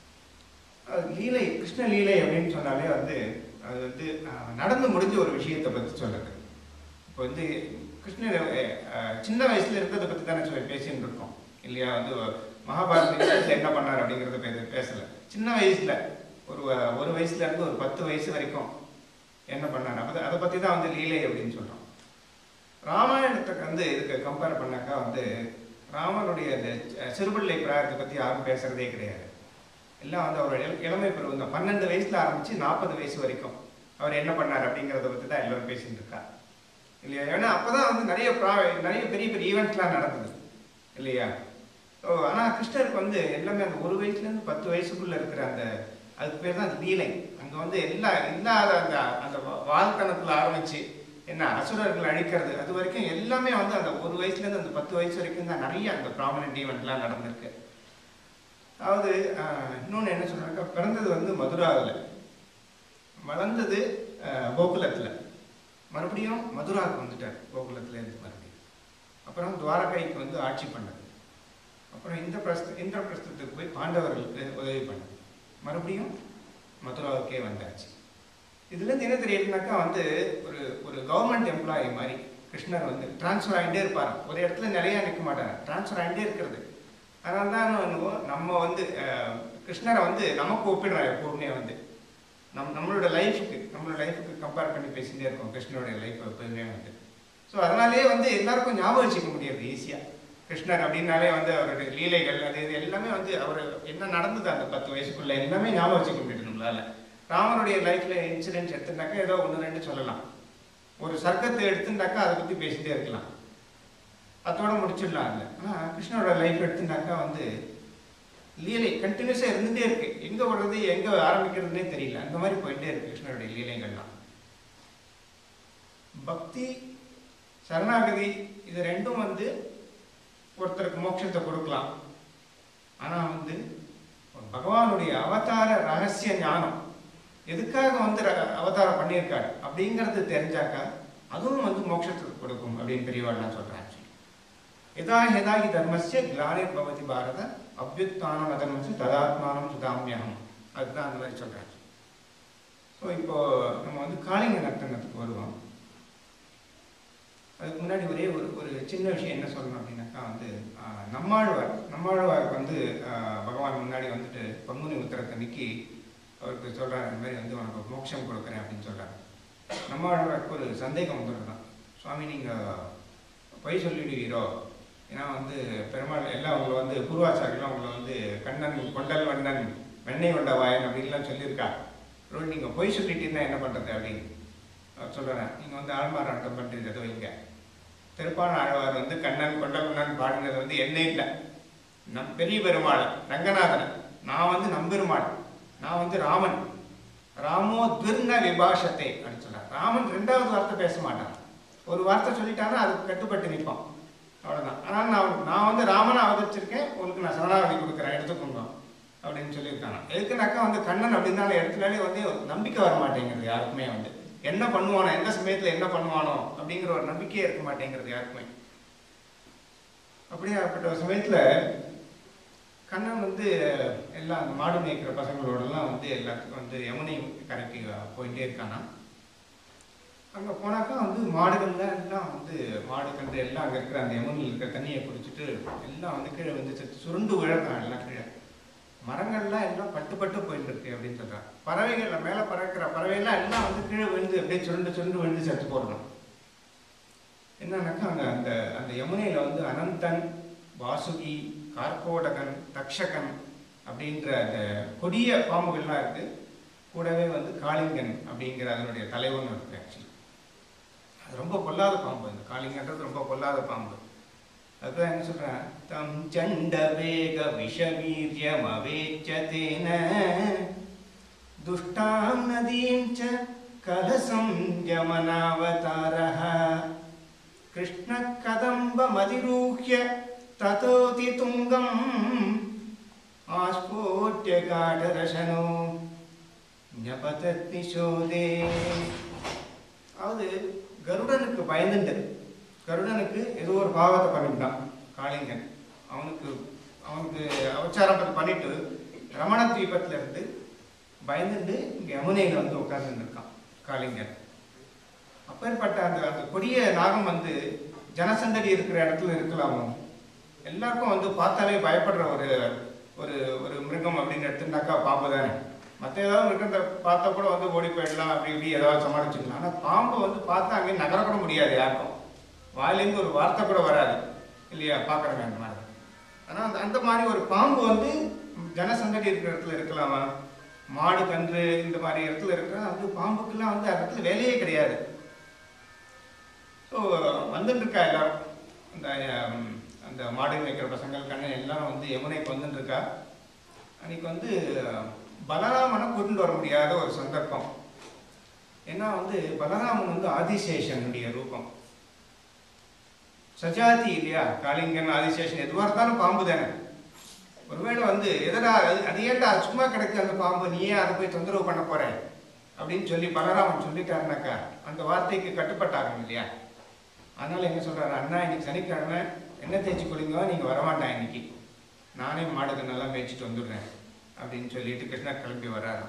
லீலை, கிருஷ்ண லீலை அப்படின்னு சொன்னாலே வந்து அது வந்து நடந்து முடிஞ்ச ஒரு விஷயத்தை பற்றி சொல்லுது. இப்போ வந்து கிருஷ்ணர் சின்ன வயசுல இருக்கிறத பற்றி தானே சொல்லி பேசிட்டு இருக்கோம் இல்லையா? வந்து மகாபாரதத்தில் என்ன பண்ணார் அப்படிங்கிறத பே பேசல. சின்ன வயசுல ஒரு ஒரு வயசுல இருந்து ஒரு பத்து வயசு வரைக்கும் என்ன பண்ணார் அப்போ அதை பற்றி தான் வந்து லீலை அப்படின்னு சொல்கிறோம். ராமாயணத்துக்கு வந்து இதுக்கு கம்பேர் பண்ணாக்கா வந்து ராமனுடைய அந்த சிறுபிள்ளை பிராயத்தை பற்றி யாரும் பேசுறதே கிடையாது. எல்லாம் வந்து அவரோட இளமை பருவம் தான். பன்னெண்டு வயசுல ஆரம்பிச்சு நாற்பது வயசு வரைக்கும் அவர் என்ன பண்ணார் அப்படிங்கிறத பற்றி தான் எல்லாரும் பேசிட்டு இருக்கா இல்லையா? ஏன்னா அப்போதான் வந்து நிறைய நிறைய பெரிய பெரிய ஈவெண்ட்ஸ்லாம் நடந்தது இல்லையா? ஸோ ஆனால் கிருஷ்ணருக்கு வந்து எல்லாமே அந்த ஒரு வயசுலேருந்து பத்து வயசுக்குள்ள இருக்கிற அந்த அதுக்கு பேர் தான் லீலை. அங்கே வந்து எல்லா இல்லாத அந்த அந்த வாழ்த்தனத்தில் ஆரம்பிச்சு என்ன அசுரர்கள் அழிக்கிறது அது வரைக்கும் எல்லாமே வந்து அந்த ஒரு வயசுலேருந்து அந்த பத்து வயசு வரைக்கும் தான் நிறைய அந்த ப்ராமினன்ட் ஈவெண்ட்லாம் நடந்திருக்கு. அதாவது இன்னொன்று என்ன சொல்றாங்க, பிறந்தது வந்து மதுராவில், வளர்ந்தது கோகுலத்தில், மறுபடியும் மதுராவுக்கு வந்துட்டார் கோகுலத்தில் இருந்து மறுபடியும். அப்புறம் துவாரகைக்கு வந்து ஆட்சி பண்ணது. அப்புறம் இந்த பிரஸ்த இந்திரபிரஸ்தத்துக்கு போய் பாண்டவர்களுக்கு உதவி பண்ணது. மறுபடியும் மதுராவுக்கே வந்தாச்சு. இதுலேருந்து என்ன தெரியுதுனாக்கா வந்து ஒரு ஒரு கவர்மெண்ட் எம்ப்ளாயி மாதிரி கிருஷ்ணர் வந்து டிரான்ஸ்ஃபர் ஆகிட்டே இருப்பார். ஒரு இடத்துல நிறையா நிற்க மாட்டார், டிரான்ஸ்ஃபர் ஆகிட்டே இருக்கிறது. அதனால தான் நம்ம வந்து கிருஷ்ணரை வந்து நமக்கு ஒப்பிடுறோம் எப்போவுமே வந்து நம் நம்மளோட லைஃபுக்கு நம்மளோட லைஃபுக்கு கம்பேர் பண்ணி பேசிகிட்டே இருக்கோம் கிருஷ்ணனுடைய லைஃப் எப்போதுமே வந்து. ஸோ அதனாலேயே வந்து எல்லாருக்கும் ஞாபகம் வச்சுக்க முடியாது ஈஸியாக. கிருஷ்ணர் அப்படின்னாலே வந்து அவருடைய லீலைகள் அது இது எல்லாமே வந்து அவர் என்ன நடந்தது அந்த பத்து வயசுக்குள்ள எல்லாமே ஞாபகம் வச்சுக்க முடியுது நம்மளால. ராமனுடைய லைஃப்ல இன்சிடென்ட்ஸ் எடுத்துட்டாக்கா ஏதோ ஒன்று ரெண்டு சொல்லலாம். ஒரு சர்க்கத்தை எடுத்துட்டாக்கா அதை பற்றி பேசிட்டே இருக்கலாம், அதோட முடிச்சிடலாம். இல்லை ஆனால் கிருஷ்ணரோட லைஃப் எடுத்துட்டாக்கா வந்து லீலை கண்டினியூஸாக இருந்துகிட்டே இருக்கு. எங்கே வர்றது எங்கே ஆரம்பிக்கிறதுனே தெரியல, அந்த மாதிரி போயிட்டே இருக்கு கிருஷ்ணருடைய லீலைகள்லாம். பக்தி சரணாகதி இது ரெண்டும் வந்து ஒருத்தருக்கு மோட்சத்தை கொடுக்கலாம். ஆனால் வந்து பகவானுடைய அவதார ரகசிய ஞானம் எதுக்காக வந்து அவதாரம் பண்ணியிருக்காரு அப்படிங்கிறது தெரிஞ்சாக்கா அதுவும் வந்து மோட்சத்துக்கு கொடுக்கும் அப்படின்னு பெரியவாள்லாம் சொல்றாங்க. எதா ஹெதாகி தர்மஸ்ய கிளானிர் பவதி பாரத அபியுத்தானம் அதர்மஸ்ய ததாத்மானம் சுதாமியம், அதுதான் அந்த மாதிரி சொல்றாங்க. ஸோ இப்போ நம்ம வந்து காளிங்க நர்த்தனத்துக்கு வருவோம். அதுக்கு முன்னாடி ஒரே ஒரு ஒரு சின்ன விஷயம் என்ன சொல்லணும் அப்படின்னாக்கா வந்து நம்மாழ்வார் நம்மாழ்வாருக்கு வந்து பகவான் முன்னாடி வந்துட்டு பங்குனி உத்திரத்தன்னைக்கு அவருக்கு சொல்கிறார், இந்த மாதிரி வந்து உனக்கு மோட்சம் கொடுக்குறேன் அப்படின்னு சொல்கிறார். நம்மாழ்வாருக்கு ஒரு சந்தேகம் வந்துட்டு தான், சுவாமி நீங்கள் பொய் சொல்லிடுவீரோ, ஏன்னா வந்து பெருமாள் எல்லாம் அவங்களை வந்து பூர்வாச்சாரியெல்லாம் அவங்களை வந்து கண்ணன் கொண்டல் வண்ணன் வெண்ணெய் கொண்ட வாயன் அப்படின்லாம் சொல்லியிருக்கா. ரோடு நீங்கள் பொய் சொல்லிட்டீங்கன்னா என்ன பண்ணுறது அப்படின்னு சொல்கிறேன். நீங்கள் வந்து ஆழ்வார் ஆட்டம் பண்ணுறது ஏதோ இங்கே திருப்பான ஆழ்வார் வந்து கண்ணன் கொண்டல் பாடினது வந்து என்ன இல்லை, நம் பெரிய பெருமாள் ரங்கநாதன், நான் வந்து நம்பெருமாள், நான் வந்து ராமன், ராமோ துர்ண விபாஷத்தை அப்படின்னு சொல்றார். ராமன் ரெண்டாவது வார்த்தை பேச மாட்டான், ஒரு வார்த்தை சொல்லிட்டான்னா அதுக்கு கட்டுப்பட்டு நிற்பான், அவ்வளோதான். ஆனால் நான் நான் வந்து ராமனை அவதரிச்சிருக்கேன், உங்களுக்கு நான் சரணாகதி கொடுக்குறேன் எடுத்துக்கோங்க அப்படின்னு சொல்லியிருக்காங்க. எதுக்குனாக்கா வந்து கண்ணன் அப்படின்னால இடத்துலாலே வந்து நம்பிக்கை வர மாட்டேங்கிறது யாருக்குமே, வந்து என்ன பண்ணுவானோ எந்த சமயத்தில் என்ன பண்ணுவானோ அப்படிங்கிற ஒரு நம்பிக்கையே இருக்க மாட்டேங்கிறது யாருக்குமே. அப்படியே அப்பட்ட ஒரு சமயத்தில் கண்ணன் வந்து எல்லாம் அந்த மாடு மேய்க்கிற பசங்களோடலாம் வந்து எல்லாத்துக்கும் வந்து யமுனை கரைக்கு போயிட்டே இருக்கானா. அங்கே போனாக்கா வந்து மாடுகள்ல எல்லாம் வந்து மாடு கன்று எல்லாம் அங்கே இருக்கிற அந்த யமுனையில் இருக்கிற தண்ணியை குடிச்சிட்டு எல்லாம் வந்து கீழே வந்து சுருண்டு விழறான் எல்லாம் கீழே. மரங்கள்லாம் எல்லாம் பட்டு பட்டு போயிட்டு இருக்கு அப்படின்னு சொல்றாங்க. பறவைகள் மேலே பறக்கிற பறவைகள்லாம் எல்லாம் வந்து கீழே விழுந்து அப்படியே சுருண்டு சுருண்டு விழுந்து செத்து போடணும். என்னன்னாக்கா அங்கே அந்த அந்த யமுனையில் வந்து அனந்தன், வாசுகி, கார்கோடகன், தக்ஷகன் அப்படின்ற அந்த கொடிய பாம்புகள்லாம் இருக்கு. கூடவே வந்து காளிங்கன் அப்படிங்கிற அதனுடைய தலைவன் இருக்கு. ஆக்சுவலி அது ரொம்ப பொல்லாத பாம்பு, இந்த காளிங்கன்றது ரொம்ப பொல்லாத பாம்பு. அதுதான் என்ன சொல்றேன், தம் சண்ட வேக விஷவீரியம் அவேச்சதேன துஷ்டாம் நதீம் ச கலசம் யமனாவதாரஹ கிருஷ்ண கதம்ப மதிரூஹ்ய ததோதி துங்கம் ஆஸ்போட்ய காடரசனோ ஞபதத் நிஷோதே. அதாவது கருடனுக்கு பயந்துட்டு, கருடனுக்கு ஏதோ ஒரு பாவத்தை பண்ணிவிட்டான் காளிங்கன். அவனுக்கு அவனுக்கு அவச்சாரம் பண்ணிட்டு ரமண தீபத்துல இருந்து பயந்துட்டு இங்க யமுனையில வந்து உட்கார்ந்து இருக்கான் காளிங்கன். அப்பேற்பட்ட அந்த அந்த கொடிய நாகம் வந்து ஜனசந்தடி இருக்கிற இடத்துல இருக்கலாம். எல்லாருக்கும் வந்து பார்த்தாலே பயப்படுற ஒரு ஒரு ஒரு மிருகம் அப்படின்னு எடுத்துட்டாக்கா பாம்பு தானே. மற்ற ஏதாவது மிருகத்தை பார்த்தா கூட வந்து ஓடி போயிடலாம், அப்படி இப்படி ஏதாவது சமாளிச்சுக்கலாம். ஆனால் பாம்பை வந்து பார்த்தா அங்கே நகரக்கூட முடியாது யாருக்கும், வாயிலேருந்து ஒரு வார்த்தை கூட வராது இல்லையா, பார்க்குறவங்க அந்த மாதிரி. ஆனால் அந்த அந்த மாதிரி ஒரு பாம்பு வந்து ஜனசந்தடி இருக்கிற இடத்துல இருக்கலாமா, மாடு கன்று இந்த மாதிரி இடத்துல இருக்கிற அந்த பாம்புக்கெல்லாம் வந்து அந்த இடத்துல வேலையே கிடையாது. ஸோ வந்துட்டு இருக்கா எல்லாரும், அந்த அந்த மாடு வைக்கிற பசங்கள் கண்ணன் எல்லாரும் வந்து யமுனைக்கு வந்துட்டு இருக்கா. அன்னைக்கு வந்து பலராமனை கூட்டிட்டு வர முடியாத ஒரு சந்தர்ப்பம். ஏன்னா வந்து பலராமன் வந்து ஆதிசேஷனுடைய ரூபம், சஜாதி இல்லையா. காளிங்கன் ஆதிசேஷன் எதுவாக இருந்தாலும் பாம்பு தானே. ஒருவேளை வந்து எதனா அது ஏன்டா சும்மா கிடைக்கு அந்த பாம்பு, நீ ஏன் அதை போய் தொந்தரவு பண்ண போற அப்படின்னு சொல்லி பலராமன் சொல்லிட்டாருனாக்கா அந்த வார்த்தைக்கு கட்டுப்பட்டாங்க இல்லையா. அதனால என்ன சொல்றாரு, அண்ணா இன்னைக்கு சனிக்கிழமை என்ன தேய்ச்சி குளிங்க, நீங்க வரமாட்டான், இன்னைக்கு நானே மாடுக்கு நல்லா மேய்ச்சிட்டு வந்துடுறேன் அப்படின்னு சொல்லிட்டு கிருஷ்ணர் கிளம்பி வர்றாரு.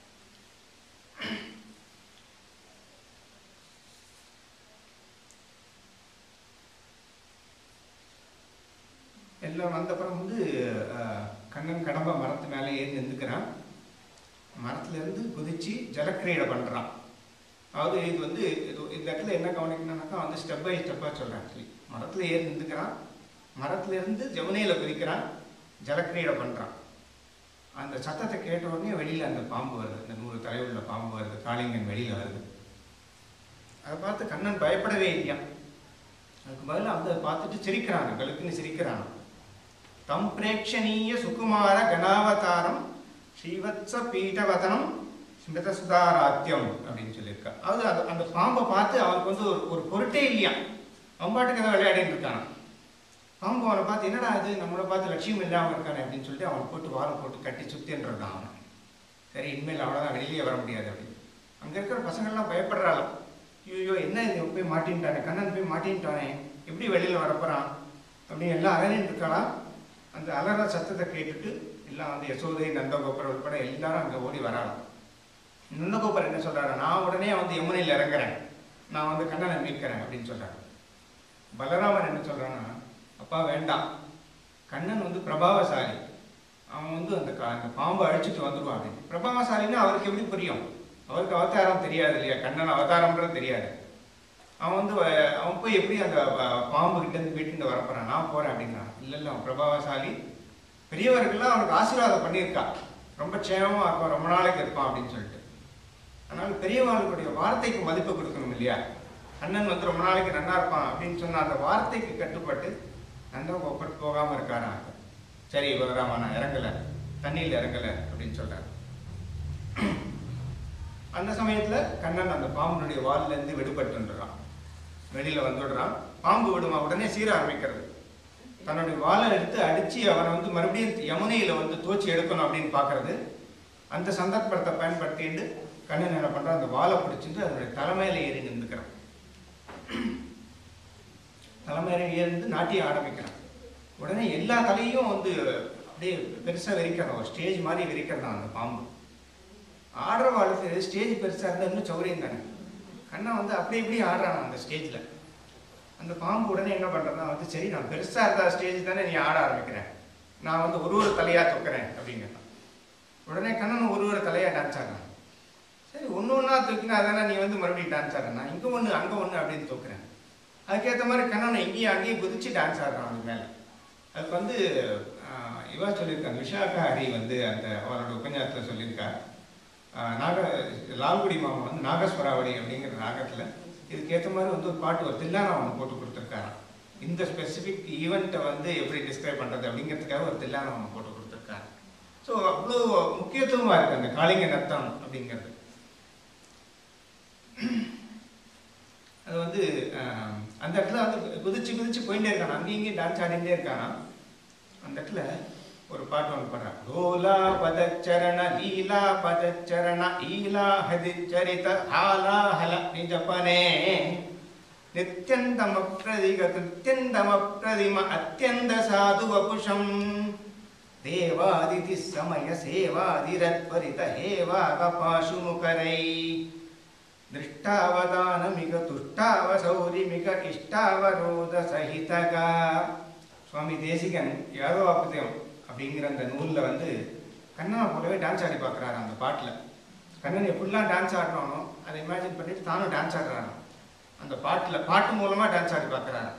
எல்லாம் வந்தப்புறம் வந்து கண்ணன் கடம்ப மரத்து மேலே ஏறி நின்றுக்கிறான். மரத்துல இருந்து குதிச்சு ஜலக்கிரீடை பண்றான். அதாவது இது வந்து இந்த இடத்துல என்ன கவனிக்கணும்னாக்கா வந்து ஸ்டெப் பை ஸ்டெப்பாக சொல்கிறேன். ஆக்சுவலி மரத்தில் ஏறி நின்றுக்கிறான், மரத்துலேருந்து ஜமுனையில் குதிக்கிறான், ஜலக்கிரீடை பண்ணுறான். அந்த சத்தத்தை கேட்ட உடனே வெளியில் அந்த பாம்பு வருது, அந்த நூறு தலையுள்ள பாம்பு வருது, காளிங்கன் வெளியில் வருது. அதை பார்த்து கண்ணன் பயப்படவே இல்லையா. அதுக்கு பதில் அந்த பார்த்துட்டு சிரிக்கிறான், கழுக்குன்னு சிரிக்கிறான். தம் பிரேட்சணீய சுகுமார கணாவதாரம் ஸ்ரீவத்ச பீட்டவதனம் ஸ்மிருத சுதாராத்தியம் அப்படின்னு சொல்லியிருக்கா. அதாவது அது அந்த பாம்பை பார்த்து அவனுக்கு வந்து ஒரு ஒரு பொருட்டே இல்லையா. அவன் பாட்டுக்கு அதை விளையாடிட்டு இருக்கான். பாம்பு அவனை பார்த்து என்னடா அது நம்மளை பார்த்து லட்சியம் இல்லாமல் இருக்கானே அப்படின்னு சொல்லிட்டு அவனை போட்டு வாரம் போட்டு கட்டி சுத்தின்றான் அவனை. சரி, இனிமேல் அவ்வளோதான், வெளியே வர முடியாது அப்படின்னு. அங்கே இருக்கிற பசங்கள்லாம் பயப்படுறாள். ஐயோ என்ன இது போய் மாட்டின்ட்டானே, கண்ணன் போய் மாட்டின்ட்டானே, எப்படி வெளியில் வரப்போறான் அப்படின்னு எல்லாம் அலறின்னு இருக்காளா. அந்த அலற சத்தத்தை கேட்டுட்டு எல்லாம் வந்து யசோதை நந்தகோபுரம் உட்பட எல்லாரும் அங்கே ஓடி வராளாம். நந்தகோபுரம் என்ன சொல்றாரு, நான் உடனே வந்து யமுனையில் இறங்குறேன், நான் வந்து கண்ணனை மீட்கிறேன் அப்படின்னு சொல்றாரு. பலராமன் என்ன சொல்றான்னா, அப்பா வேண்டாம், கண்ணன் வந்து பிரபாவசாலி, அவன் வந்து அந்த அந்த பாம்பை அழிச்சிட்டு வந்துடுவான் அப்படின்னு. பிரபாவசாலின்னா அவருக்கு எப்படி புரியும், அவருக்கு அவதாரம் தெரியாது இல்லையா, கண்ணன் அவதாரம்ன்றது தெரியாது. அவன் வந்து அவன் போய் எப்படி அந்த பாம்பு கிட்ட இருந்து வீட்டு வரப்போறான், நான் போறேன் அப்படிங்கிறான். இல்லை இல்லை, அவன் பிரபாவசாலி, பெரியவர்கள்லாம் அவனுக்கு ஆசீர்வாதம் பண்ணியிருக்கா, ரொம்ப க்ஷேமமா இருப்பான், ரொம்ப நாளைக்கு இருப்பான் அப்படின்னு சொல்லிட்டு. அதனால பெரியவர்களுடைய வார்த்தைக்கு மதிப்பு கொடுக்கணும் இல்லையா. கண்ணன் வந்து ரொம்ப நாளைக்கு நல்லா இருப்பான் அப்படின்னு சொன்ன அந்த வார்த்தைக்கு கட்டுப்பட்டு நந்தகோபுரம் போகாம இருக்காரா. சரி பலராமா, நான் இறங்கல, தண்ணியில் இறங்கல அப்படின்னு சொல்றாரு. அந்த சமயத்துல கண்ணன் அந்த பாம்புடைய வால்ல இருந்து விடுபட்டுறான், வெளியில வந்துடுறான். பாம்பு விடுமா, உடனே சீர ஆரம்பிக்கிறது. தன்னுடைய வாழை எடுத்து அடிச்சு அவனை வந்து மறுபடியும் யமுனையில வந்து தோச்சி எடுக்கணும் அப்படின்னு பாக்குறது. அந்த சந்தர்ப்பத்தை பயன்படுத்திட்டு கண்ணன் என்ன பண்றான், அந்த வாழை பிடிச்சிட்டு அதனுடைய தலைமையில ஏறி நின்றுக்கிறான். தலைமையில ஏறிந்து நாட்டியம் ஆரம்பிக்கிறான். உடனே எல்லா தலையும் வந்து அப்படியே பெருசா விரிக்கிறான், ஒரு ஸ்டேஜ் மாதிரி விரிக்கிறதான் அந்த பாம்பு. ஆடுற வாழ்க்கை ஸ்டேஜ் பெருசா இருந்தா இன்னும் சௌரியம் தானே. கண்ணன் வந்து அப்படி இப்படி ஆடுறான் அந்த ஸ்டேஜ்ல. அந்த பாம்பு உடனே என்ன பண்றதுனா வந்து, சரி நான் பெருசா இருந்தா ஸ்டேஜ் தானே நீ ஆட ஆரம்பிக்கிறேன், நான் வந்து ஒரு ஒரு தலையா தூக்குறேன் அப்படிங்கிறான். உடனே கண்ணன் ஒரு ஒரு தலையா டான்ஸ் ஆடுறான். சரி ஒன்று ஒன்றா தூக்கினா அதெல்லாம் நீ வந்து மறுபடியும் டான்ஸ் ஆடுறேன், நான் இங்கே ஒன்று அங்கே ஒன்று அப்படின்னு தூக்குறேன். அதுக்கேற்ற மாதிரி கண்ணனை இங்கேயும் அங்கேயும் குதிச்சு டான்ஸ் ஆடுறான் அது மேலே. அதுக்கு வந்து இவா சொல்லியிருக்காங்க, விஷாகா ஹரி வந்து அந்த அவரோட உபன்யாசத்தில் சொல்லியிருக்கா, நாக லால்குடி மாமா வந்து நாகஸ்வராவடி அப்படிங்கிற ராகத்தில் இதுக்கேற்ற மாதிரி வந்து ஒரு பாட்டு, ஒரு தில்லானா ஒன்று போட்டு கொடுத்துருக்காராம். இந்த ஸ்பெசிஃபிக் ஈவெண்ட்டை வந்து எப்படி டிஸ்கிரைப் பண்ணுறது அப்படிங்கிறதுக்காக ஒரு தில்லானா ஒன்று போட்டு கொடுத்துருக்காரு. ஸோ அவ்வளோ முக்கியத்துவமாக இருக்குது அந்த காளிங்க நர்த்தம் அப்படிங்கிறது. அது வந்து அந்த இடத்துல வந்து குதிச்சு குதிச்சு போயிட்டே இருக்கானா, அங்கேயும் இங்கேயும் டான்ஸ் ஆடிட்டே இருக்கானா. அந்த இடத்துல ஒரு பாட்டு ஒன்று பாடுறான், லோலா பதச்சரண லீலா பதச்சரண ஈலா ஹதி சரித ஆலா ஹல நிஜப்பனே நித்யந்தம பிரதிக நித்யந்தம பிரதிம அத்யந்த சாது வபுஷம் தேவாதிதி சமய சேவாதிரத்வரித ஹேவாகபாசுமுகரை திருஷ்டாவதானமிக துஷ்டாவசௌரிமிக இஷ்டாவரோத சகிதகா. சுவாமி தேசிகன் யாதவாபதம் அப்படிங்கிற அந்த நூலில் வந்து கண்ணனை போலவே டான்ஸ் ஆடி பார்க்குறாரு. அந்த பாட்டில் கண்ணன் எப்படிலாம் டான்ஸ் ஆடுறானோ அதை இமேஜின் பண்ணிட்டு தானும் டான்ஸ் ஆடுறாரு. அந்த பாட்டில் பாட்டு மூலமாக டான்ஸ் ஆடி பார்க்குறாரு.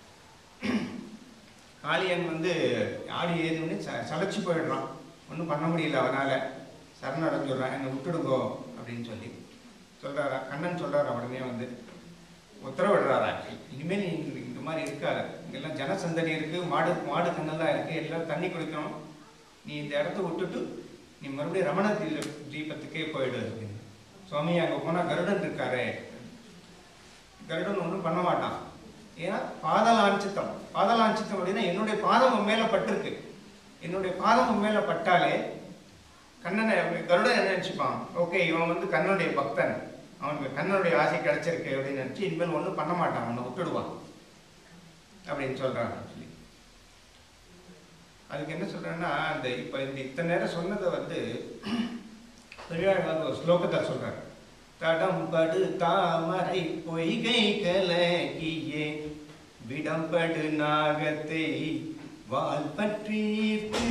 காளியன் வந்து ஆடி ஏறினு ச சளைச்சு போயிடுறான், ஒன்றும் பண்ண முடியல, அவனால் சரணடைஞ்சுடுறான், என்னை விட்டுடுங்கோ அப்படின்னு சொல்லி சொல்கிறாரா. கண்ணன் சொல்கிறாரா, உடனே வந்து உத்தரவிடுறாரா, இனிமேல் நீ இந்த மாதிரி இருக்காது, இங்கெல்லாம் ஜனசந்தடி இருக்குது, மாடு மாடு கண்ணெல்லாம் இருக்குது, எல்லாம் தண்ணி குடிக்கணும், நீ இந்த இடத்த விட்டுட்டு நீ மறுபடியும் ரமண தீ தீபத்துக்கே போயிடு அப்படின்னு. சுவாமி அங்கே போனால் கருடன் இருக்காரு, கருடன் ஒன்றும் பண்ண மாட்டான், ஏன்னா பாதலாஞ்சித்தம். பாதலாஞ்சித்தம் அப்படின்னா என்னுடைய பாதம் உன் மேலே பட்டிருக்கு, என்னுடைய பாதம் உன் மேலே பட்டாலே கண்ணனை கருடன் என்ன நினச்சிப்பான், ஓகே இவன் வந்து கண்ணனுடைய பக்தன், அவனுக்கு கண்ணனுடைய ஆசை கிடைச்சிருக்கு அப்படின்னு நினச்சி இனிமேல் ஒன்றும் பண்ண மாட்டான், அவனை விட்டுடுவான் அப்படின்னு சொல்கிறான் சொல்லி. அதுக்கு என்ன சொல்கிறேன்னா, அந்த இப்போ இந்த இத்தனை நேரம் சொன்னதை வந்து பெரியார் வந்து ஒரு ஸ்லோகத்தை சொல்கிறார். தடம்படு தாமரை பொய்கை கலக்கியே விடம்படு நாகத்தை வால் பற்றீர்த்து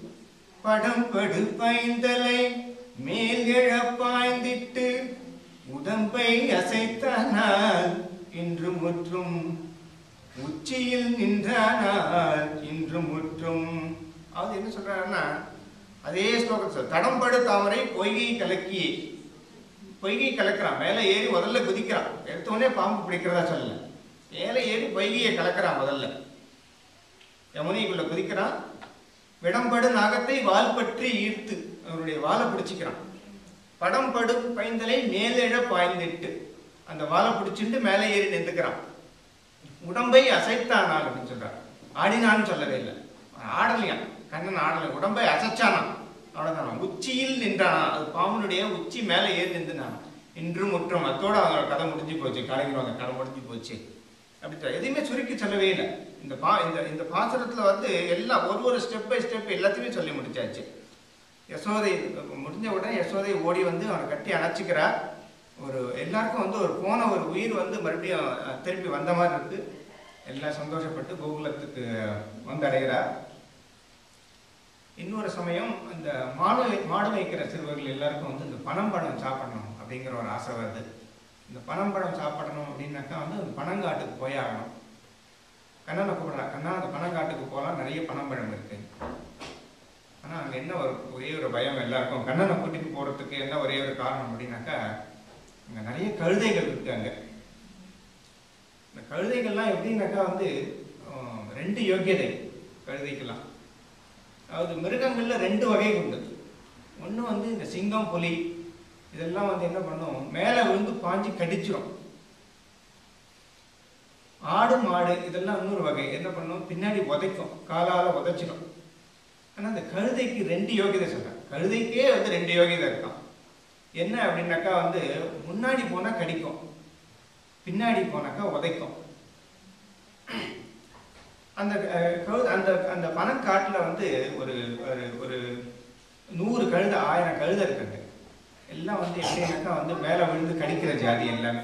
படம்படு பைந்தலை மேல் எழப்பாய்ந்திட்டு உடம்பை அசைத்தானால் இன்று முற்றும், உச்சியில் நின்றானால் இன்று முற்றும். அது என்ன சொல்றாருன்னா, அதே ஸ்லோகம் சொல், தடம்படு தாமரை பொய்கை கலக்கி, பொய்கை கலக்கிறான், மேலே ஏறி முதல்ல குதிக்கிறான், எடுத்தோடனே பாம்பு பிடிக்கிறதா சொல்லல, மேலே ஏறி பொய்கையை கலக்கிறான், முதல்ல யமுனைக்குள்ள குதிக்கிறான், விடம்படு நாகத்தை வால் பற்றி ஈர்த்து அவருடைய வாழை பிடிச்சிக்கிறான், படம் படு பைந்தலை மேலேழ பாய்ந்துட்டு அந்த வாழை பிடிச்சிட்டு மேலே ஏறி நின்றுக்கிறான், உடம்பை அசைத்தானால் அப்படின்னு சொல்றான், ஆடினான்னு சொல்லவே இல்லை, ஆடலையான் கண்ணன் ஆடலை, உடம்பை அசைச்சானான், அவ்வளவுதான், உச்சியில் நின்றானா, அது பாம்பனுடைய உச்சி மேலே ஏறி நின்றுனான், இன்று முற்றும், அத்தோட அவங்க கதை முடிஞ்சு போச்சு, கலைஞர் கதை முடிஞ்சு போச்சு அப்படி எதையுமே சுருக்கி சொல்லவே இல்லை. இந்த பா இந்த இந்த பாசுரத்துல வந்து எல்லாம் ஒரு ஒரு ஸ்டெப் பை ஸ்டெப் எல்லாத்தையுமே சொல்லி முடிச்சாச்சு. யசோதை முடிஞ்ச உடனே யசோதை ஓடி வந்து அவனை கட்டி அணைச்சிக்கிறா. ஒரு எல்லாருக்கும் வந்து ஒரு போன ஒரு உயிர் வந்து மறுபடியும் திருப்பி வந்த மாதிரி இருக்கு. எல்லாம் சந்தோஷப்பட்டு கோகுலத்துக்கு வந்து அடைகிறார். இன்னொரு சமயம் அந்த மாடு மாடு வைக்கிற சிறுவர்கள் எல்லாருக்கும் வந்து இந்த பனம்பழம் சாப்பிடணும் அப்படிங்கிற ஒரு ஆசை வருது. இந்த பனம்பழம் சாப்பிடணும் அப்படின்னாக்கா வந்து அந்த பனங்காட்டுக்கு போயாகணும். கண்ணனை கூப்பிடுறா, கண்ணா அந்த பனங்காட்டுக்கு போகலாம், நிறைய பனம்பழம் இருக்கு. ஆனால் அங்கே என்ன ஒரு ஒரே ஒரு பயம் எல்லாருக்கும், கண்ணனை கூட்டிட்டு போகிறதுக்கு என்ன ஒரே ஒரு காரணம் அப்படின்னாக்கா, அங்கே நிறைய கழுதைகள் இருக்கு. அங்கே இந்த கழுதைகள்லாம் எப்படின்னாக்கா வந்து ரெண்டு யோக்கியதை கழுதைக்கெல்லாம். அதாவது மிருகங்கள்ல ரெண்டு வகை உண்டு. ஒன்று வந்து இந்த சிங்கம், புலி இதெல்லாம் வந்து என்ன பண்ணும், மேலே விழுந்து பாஞ்சு கடிச்சிடும். ஆடு மாடு இதெல்லாம் இன்னொரு வகை, என்ன பண்ணும், பின்னாடி உதைக்கும், காலால் உதைச்சிடும். ஆனால் அந்த கழுதைக்கு ரெண்டு யோகியதை சொல்றேன். கழுதைக்கே வந்து ரெண்டு யோகியதை இருக்கான். என்ன அப்படின்னாக்கா வந்து முன்னாடி போனால் கடிக்கும், பின்னாடி போனாக்கா உதைக்கும். அந்த அந்த அந்த பனக்காட்டில் வந்து ஒரு ஒரு நூறு கழுதை ஆயிரம் கழுதை இருக்குங்க. எல்லாம் வந்து எப்படின்னாக்கா வந்து மேலே விழுந்து கடிக்கிற ஜாதி எல்லாமே.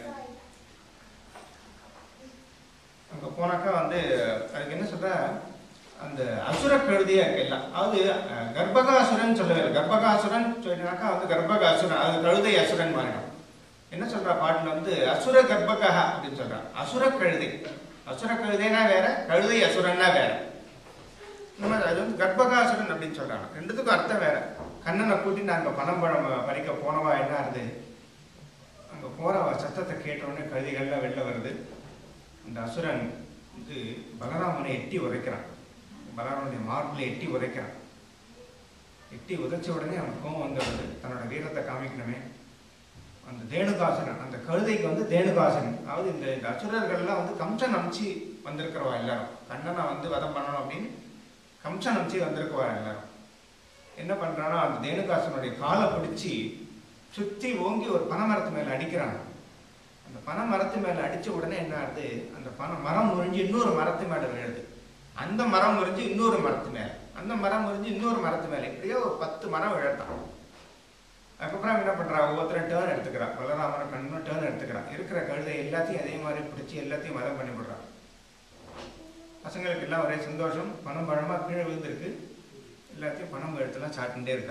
அங்கே போனாக்கா வந்து அதுக்கு என்ன சொல்ற, அந்த அசுர கழுதியா இருக்கு எல்லாம். அதாவது கர்ப்பகாசுரன் சொல்லவே இல்லை. கர்ப்பகாசுரன் சொன்னாக்கா வந்து கர்ப்பகாசுரன், அது கழுதை அசுரன் மாறிடும். என்ன சொல்றா பாட்டுல வந்து அசுர கர்ப்பகா அப்படின்னு சொல்றான். அசுர கழுதை, அசுர கழுதைனா வேற, கழுதை அசுரன்னா வேற. இந்த மாதிரி அது வந்து கர்ப்பகாசுரன் அப்படின்னு சொல்றாங்க. ரெண்டுத்துக்கும் அர்த்தம் வேற. கண்ணனை கூட்டிட்டு அங்கே பனம்பழம் பறிக்க போனவா என்ன ஆகுது, அங்கே போறவா சத்தத்தை கேட்டவுடனே கழுதைகள்லாம் வெளில வருது. அந்த அசுரன் வந்து பலராமனை எட்டி உதைக்கிறான், பலராமனுடைய மார்பில் எட்டி உதைக்கிறான். எட்டி உதைச்ச உடனே அவன் கோவம் வந்துடுது, தன்னோட வீரத்தை காமிக்கணுமே. அந்த தேனுகாசுரன், அந்த கழுதைக்கு வந்து தேனுகாசுரன், அதாவது இந்த இந்த அசுரர்கள்லாம் வந்து கம்சன் அமிச்சு வந்திருக்கிறவா எல்லாரும், கண்ணனை வந்து வதம் பண்ணணும் அப்படின்னு கம்சன் அமிச்சு வந்திருக்கவா எல்லாரும். என்ன பண்றானா, அந்த தேனுகாசுரனுடைய காலை பிடிச்சி சுத்தி ஓங்கி ஒரு பனைமரத்து மேல அடிக்கிறான். அந்த பனை மரத்து மேல அடிச்ச உடனே என்ன ஆகுது, அந்த பனை மரம் முறிஞ்சு இன்னொரு மரத்து மேல விழுது. அந்த மரம் முறிஞ்சு இன்னொரு மரத்து மேல, அந்த மரம் முறிஞ்சு இன்னொரு மரத்து மேல, இப்படியே ஒரு பத்து மரம் விழத்தான். அதுக்கப்புறம் என்ன பண்றா, ஒவ்வொருத்தரும் டேர்ன் எடுத்துக்கிறான். பலராமன் கண்ணனும் டேர்ன் எடுத்துக்கிறான். இருக்கிற கழுதை எல்லாத்தையும் அதே மாதிரி பிடிச்சி எல்லாத்தையும் மதம் பண்ணி விடுறான். பசங்களுக்கு எல்லாம் ஒரே சந்தோஷம். பணம் பழமா கீழே விழுந்திருக்கு, எல்லாத்தையும் பணம் எடுத்துலாம் சாப்பிட்டுட்டே இருக்கா.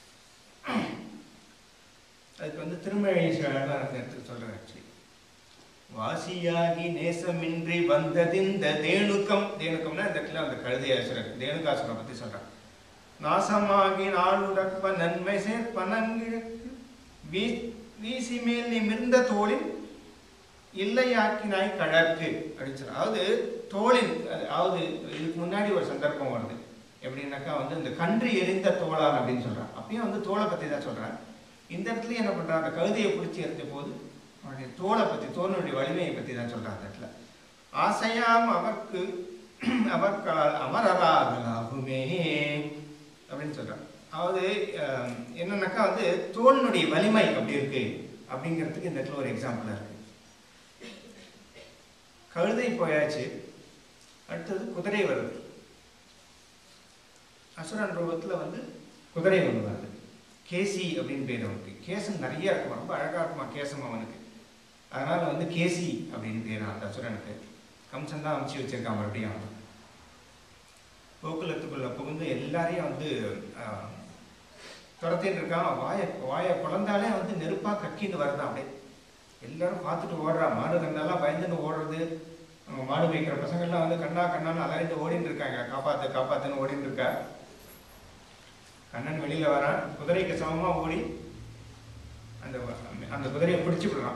அதுக்கு வந்து திருமழை எடுத்து சொல்றேன். ஆக்சுவலி வாசியாகி நேசமின்றி வந்ததிந்த தேனுக்கம், தேனுக்கம்னா இந்த இடத்துல அந்த கழுதையாசுரன் தேனுகாசுரனை பத்தி சொல்றான். நாசமாகி நாளுடற்ப நன்மை சேர்ப்பனங்கிழக்கு வீசி மேல் நிமிர்ந்த தோளின் இல்லையாக்கினாய் கழற்கு அப்படின்னு சொல்ற. அதாவது தோளின், அதாவது இதுக்கு முன்னாடி ஒரு சந்தர்ப்பம் வருது. எப்படின்னாக்கா வந்து இந்த கன்று எரிந்த தோளான் அப்படின்னு சொல்றான். அப்பயும் வந்து தோளை பத்தி தான் சொல்றான். இந்த இடத்துல என்ன பண்றான், அந்த கழுதையை பிடிச்சி எரிஞ்ச போது அவனுடைய தோளை பத்தி, தோளுடைய வலிமையை பத்தி தான் சொல்றான். அந்த இடத்துல ஆசையாம் அவர்க்கு அவர்களால் அமரராகலாகுமே அப்படின்னு சொல்றான். அதாவது என்னன்னாக்கா வந்து தோளினுடைய வலிமை அப்படி இருக்கு அப்படிங்கிறதுக்கு இந்த இடத்துல ஒரு எக்ஸாம்பிளா இருக்கு. கழுதை போயாச்சு, அடுத்தது குதிரை வருது. அசுரன் ரூபத்துல வந்து குதிரை ஒன்று வருது. கேசி அப்படின்னு பேர் அவனுக்கு. கேசம் நிறைய இருக்குமா, ரொம்ப அழகா இருக்குமா கேசம் அவனுக்கு. அதனால வந்து கேசி அப்படின்னு பேர் அந்த அசுரனுக்கு. கம்சன் தான் அமுச்சு வச்சிருக்கான் மறுபடியும். கோகுலத்துக்குள்ள புகுந்து எல்லாரையும் வந்து துரத்திட்டு இருக்கான். வாயை வாயை குழந்தாலே வந்து நெருப்பா கக்கின்னு வருதான். அப்படியே எல்லாரும் பார்த்துட்டு ஓடுறா. மாடு கண்ணெல்லாம் பயந்துன்னு ஓடுறது. அவங்க மாடு மேய்க்கிற பசங்கள்லாம் வந்து கண்ணா கண்ணான்னு அலறிட்டு ஓடிட்டு இருக்காங்க. காப்பாத்து காப்பாத்துன்னு ஓடிட்டு இருக்கா. கண்ணன் வெளியில வரான். குதிரைக்கு சமமா ஓடி அந்த அந்த குதிரையை பிடிச்சு விடுறான்.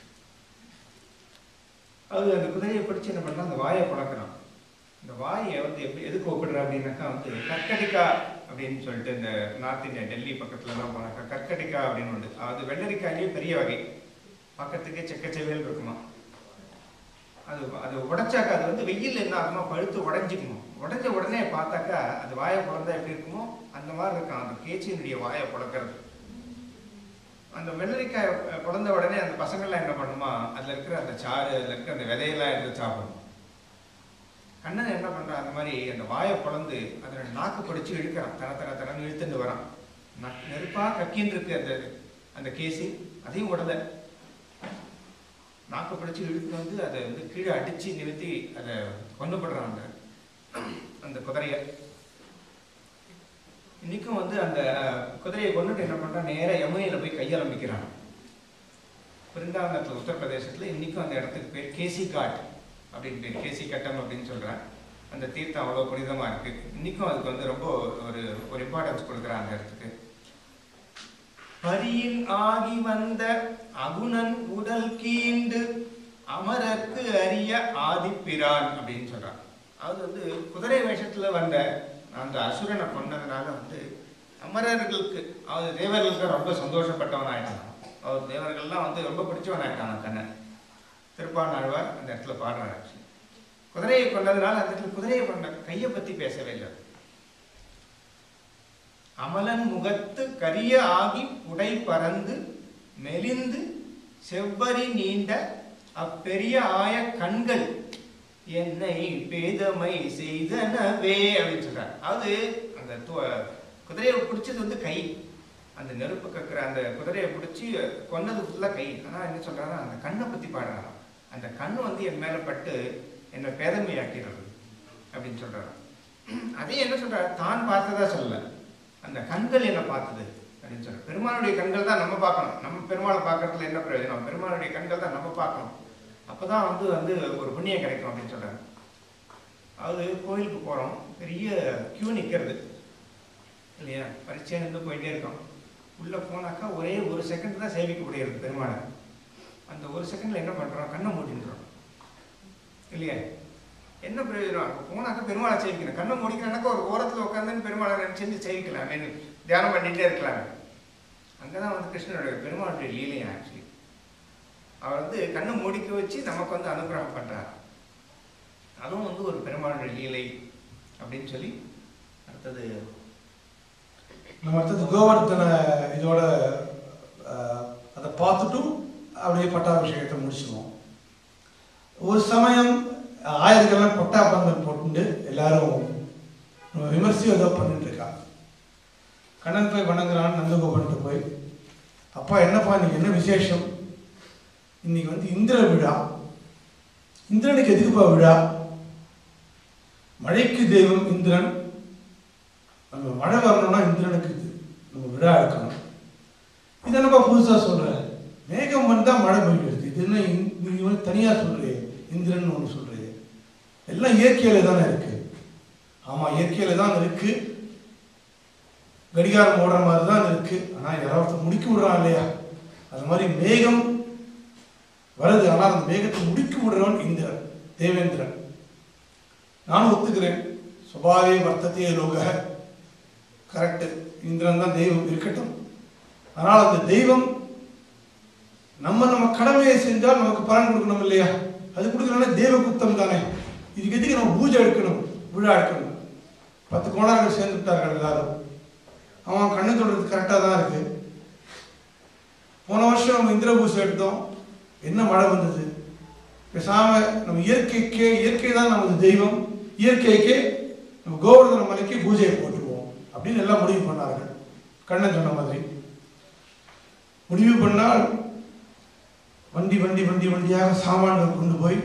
அது அந்த குதிரையை பிடிச்சு என்ன பண்றான், அந்த வாயை பழக்கிறான். இந்த வாயை வந்து எப்படி எதுக்கு ஒப்பிடுற அப்படின்னாக்கா வந்து கற்கடிக்கா அப்படின்னு சொல்லிட்டு இந்த நார்த் இந்தியா டெல்லி பக்கத்துல எல்லாம் போனாக்கா கற்கடிக்கா அப்படின்னு உண்டு. அது வெள்ளரிக்காயிலேயே பெரிய வகை, பக்கத்துக்கே செக்கச்செவேல் இருக்குமா. அது அது உடைச்சாக்கா அது வந்து வெயில் என்ன ஆகுமா, பழுத்து உடஞ்சிக்குமோ. உடஞ்ச உடனே பார்த்தாக்கா அது வாயை பிறந்தா எப்படி இருக்குமோ அந்த மாதிரி இருக்கான் அந்த கேச்சியினுடைய வாயை பிறக்கிறது. அந்த வெள்ளரிக்காய் பிறந்த உடனே அந்த பசங்கள்லாம் என்ன பண்ணுமா, அதில் இருக்கிற அந்த சாறு, அதில் இருக்கிற அந்த விதையெல்லாம் எடுத்து சாப்பிடணும். கண்ணன் என்ன பண்ணுறான், அந்த மாதிரி அந்த வாயை பிளந்து அதில் நாக்கு படிச்சு இழுக்கிறான். தர தர தரன்னு இழுத்துட்டு வரான். நெருப்பாக கக்கின்னு இருக்கு அந்த அந்த கேசி, அதையும் உடலை நாக்கு பிடிச்சி இழுத்து வந்து அதை வந்து கீழே அடித்து நிறுத்தி அதை கொண்டுபடுறான் அந்த அந்த குதிரையை. இன்னைக்கும் வந்து அந்த குதிரையை கொண்டுட்டு என்ன பண்ணுறான், நேராக யமுனையில் போய் கையாளம்பிக்கிறான். பிருந்தாவனத்தில் உத்தரப்பிரதேசத்தில் இன்னைக்கும் அந்த இடத்துக்கு பேர் கேசி காட் அப்படின்னு பேர், கேசி கட்டம் அப்படின்னு சொல்கிறேன். அந்த தீர்த்தம் அவ்வளோ புனிதமாக இருக்குது. இன்னைக்கும் அதுக்கு வந்து ரொம்ப ஒரு ஒரு இம்பார்ட்டன்ஸ் கொடுக்குறான் அந்த இடத்துக்கு. பரியில் ஆகி வந்த அகுணன் உடல் கீண்டு அமரர்க்கு அரிய ஆதிப்பிரான் அப்படின்னு சொல்றான். அது வந்து குதிரை வேஷத்துல வந்த அந்த அசுரனை கொண்டதுனால வந்து அமரர்களுக்கு, அது தேவர்களுக்கு ரொம்ப சந்தோஷப்பட்டவன் ஆயிட்டான். அவர் தேவர்கள்லாம் வந்து ரொம்ப பிடிச்சவன் ஆயிட்டான் கண்ணன். திருப்பாணாழ்வார் அந்த இடத்துல பாடுறாரு. குதிரையை கொண்டதுனால அந்த இடத்துல குதிரையை கொண்ட கையை பத்தி பேசவே இல்லை. அமலன் முகத்து கரிய ஆகி உடை பறந்து மெலிந்து செவ்வரி நீண்ட அப்பெரிய ஆய கண்கள் என்னை பேதமை செய்தனவே அப்படின்னு சொல்றாரு. அது அந்த குதிரையை பிடிச்சது வந்து கை, அந்த நெருப்பு கக்கிற அந்த குதிரையை பிடிச்சி கொன்னது ஃபுல்லா கை. ஆனா என்ன சொல்றாரு, அந்த கண்ணை பத்தி பாடுறாரு. அந்த கண்ணு வந்து என் மேல பட்டு என்னை பேதமையாக்கிறது அப்படின்னு சொல்றாரு. அதே என்ன சொல்றாரு, தான் பார்த்ததா சொல்லல, அந்த கண்கள் என்ன பார்த்தது அப்படின்னு சொல்ற. பெருமாளுடைய கண்கள் தான் நம்ம பார்க்கணும். நம்ம பெருமாளை பார்க்கறதுல என்ன பிரயோஜனம், பெருமாளுடைய கண்கள் தான் நம்ம பார்க்கணும். அப்பதான் வந்து வந்து ஒரு புண்ணியம் கிடைக்கும் அப்படின்னு சொல்றாரு. அதாவது கோயிலுக்கு போறோம், பெரிய கியூ நிக்கிறது இல்லையா, பரிச்சை நின்று போயிட்டே இருக்கோம். உள்ள போனாக்கா ஒரே ஒரு செகண்ட் தான் சேவிக்க முடியாது பெருமாளை. அந்த ஒரு செகண்ட்ல என்ன பண்றோம், கண்ணை மூடின்றோம் இல்லையா. என்ன பிரயோஜனம், அங்கே போனாக்கா பெருமாளை சேவிக்கணும். கண்ணை முடிக்கணும்னாக்கா ஒரு ஓரத்தில் உட்காந்து பெருமாளை நினைச்சு சேவிக்கலாம், தியானம் பண்ணிட்டே இருக்கலாம். அங்கதான் வந்து கிருஷ்ணனுடைய பெருமாளுடைய லீலையா. ஆக்சுவலி அவர் வந்து கண்ணை மூடிக்க வச்சு நமக்கு வந்து அனுகிரகம் பண்றார். அதுவும் வந்து ஒரு பெருமாளுடைய லீலை அப்படின்னு சொல்லி அடுத்தது நம்ம அடுத்தது கோவர்த்தன இதோட அதை பார்த்துட்டும் அப்படியே பட்டாபிஷேகத்தை முடிச்சுடுவோம். ஒரு சமயம் ஆயிரக்கெல்லாம் பொட்டா பந்தல் போட்டு எல்லாரும் விமர்சையும் ஏதோ பண்ணிட்டு இருக்கா. கண்ணன் போய் வணங்குறான்னு நந்தகோபன்ட்டு போய், அப்பா என்னப்பா இன்னைக்கு என்ன விசேஷம், இன்னைக்கு வந்து இந்திர விழா, இந்திரனுக்கு எதுக்குப்பா விழா, மழைக்கு தெய்வம் இந்திரன், நம்ம மழை வரணும்னா இந்திரனுக்கு இது நம்ம விழா எடுக்கணும். இது என்னப்பா புதுசா சொல்ற, மேகம் வந்தா மழை பெய்யுது, இது என்ன நீங்க வந்து தனியா சொல்றீங்க, இந்திரன் ஒன்று சொல்றீங்க, எல்லாம் இயற்கையில தானே இருக்கு. ஆமா இயற்கையில தான் இருக்கு, கடிகாரம் ஓடுற மாதிரி தான் இருக்கு. ஆனா யாராவது முடிக்க விடுறான் இல்லையா, அது மாதிரி மேகம் வருது. ஆனால் அந்த மேகத்தை முடிக்க விடுறவன் இந்திரன், தேவேந்திரன். நானும் ஒத்துக்கிறேன், சுபாவே வர்த்தத்தையே லோக, கரெக்டு, இந்திரன் தான் தெய்வம் இருக்கட்டும். ஆனால் அந்த தெய்வம் நம்ம நம்ம கடமையை செஞ்சால் நமக்கு பலன் கொடுக்கணும் இல்லையா, அது கொடுக்கணும்னா தெய்வ குத்தம் தானே. இதுக்கு எதுக்கு நம்ம பூஜை எடுக்கணும், விழா எடுக்கணும். பத்து கோணார்கள் சேர்ந்து விட்டார்கள் எல்லாரும். அவன் கண்ணு சொல்றது கரெக்டாக தான் இருக்கு. போன வருஷம் நம்ம இந்திர பூஜை எடுத்தோம், என்ன மழை வந்தது. பேசாம நம்ம இயற்கைக்கே, இயற்கை தான் நமது தெய்வம், இயற்கைக்கே நம்ம கோவர்தன மலைக்கு பூஜையை போட்டுருவோம் அப்படின்னு எல்லாம் முடிவு பண்ணார்கள். கண்ணன் சொன்ன மாதிரி முடிவு பண்ணால் வண்டி வண்டி வண்டி வண்டியாக சாமான்கள் கொண்டு போய்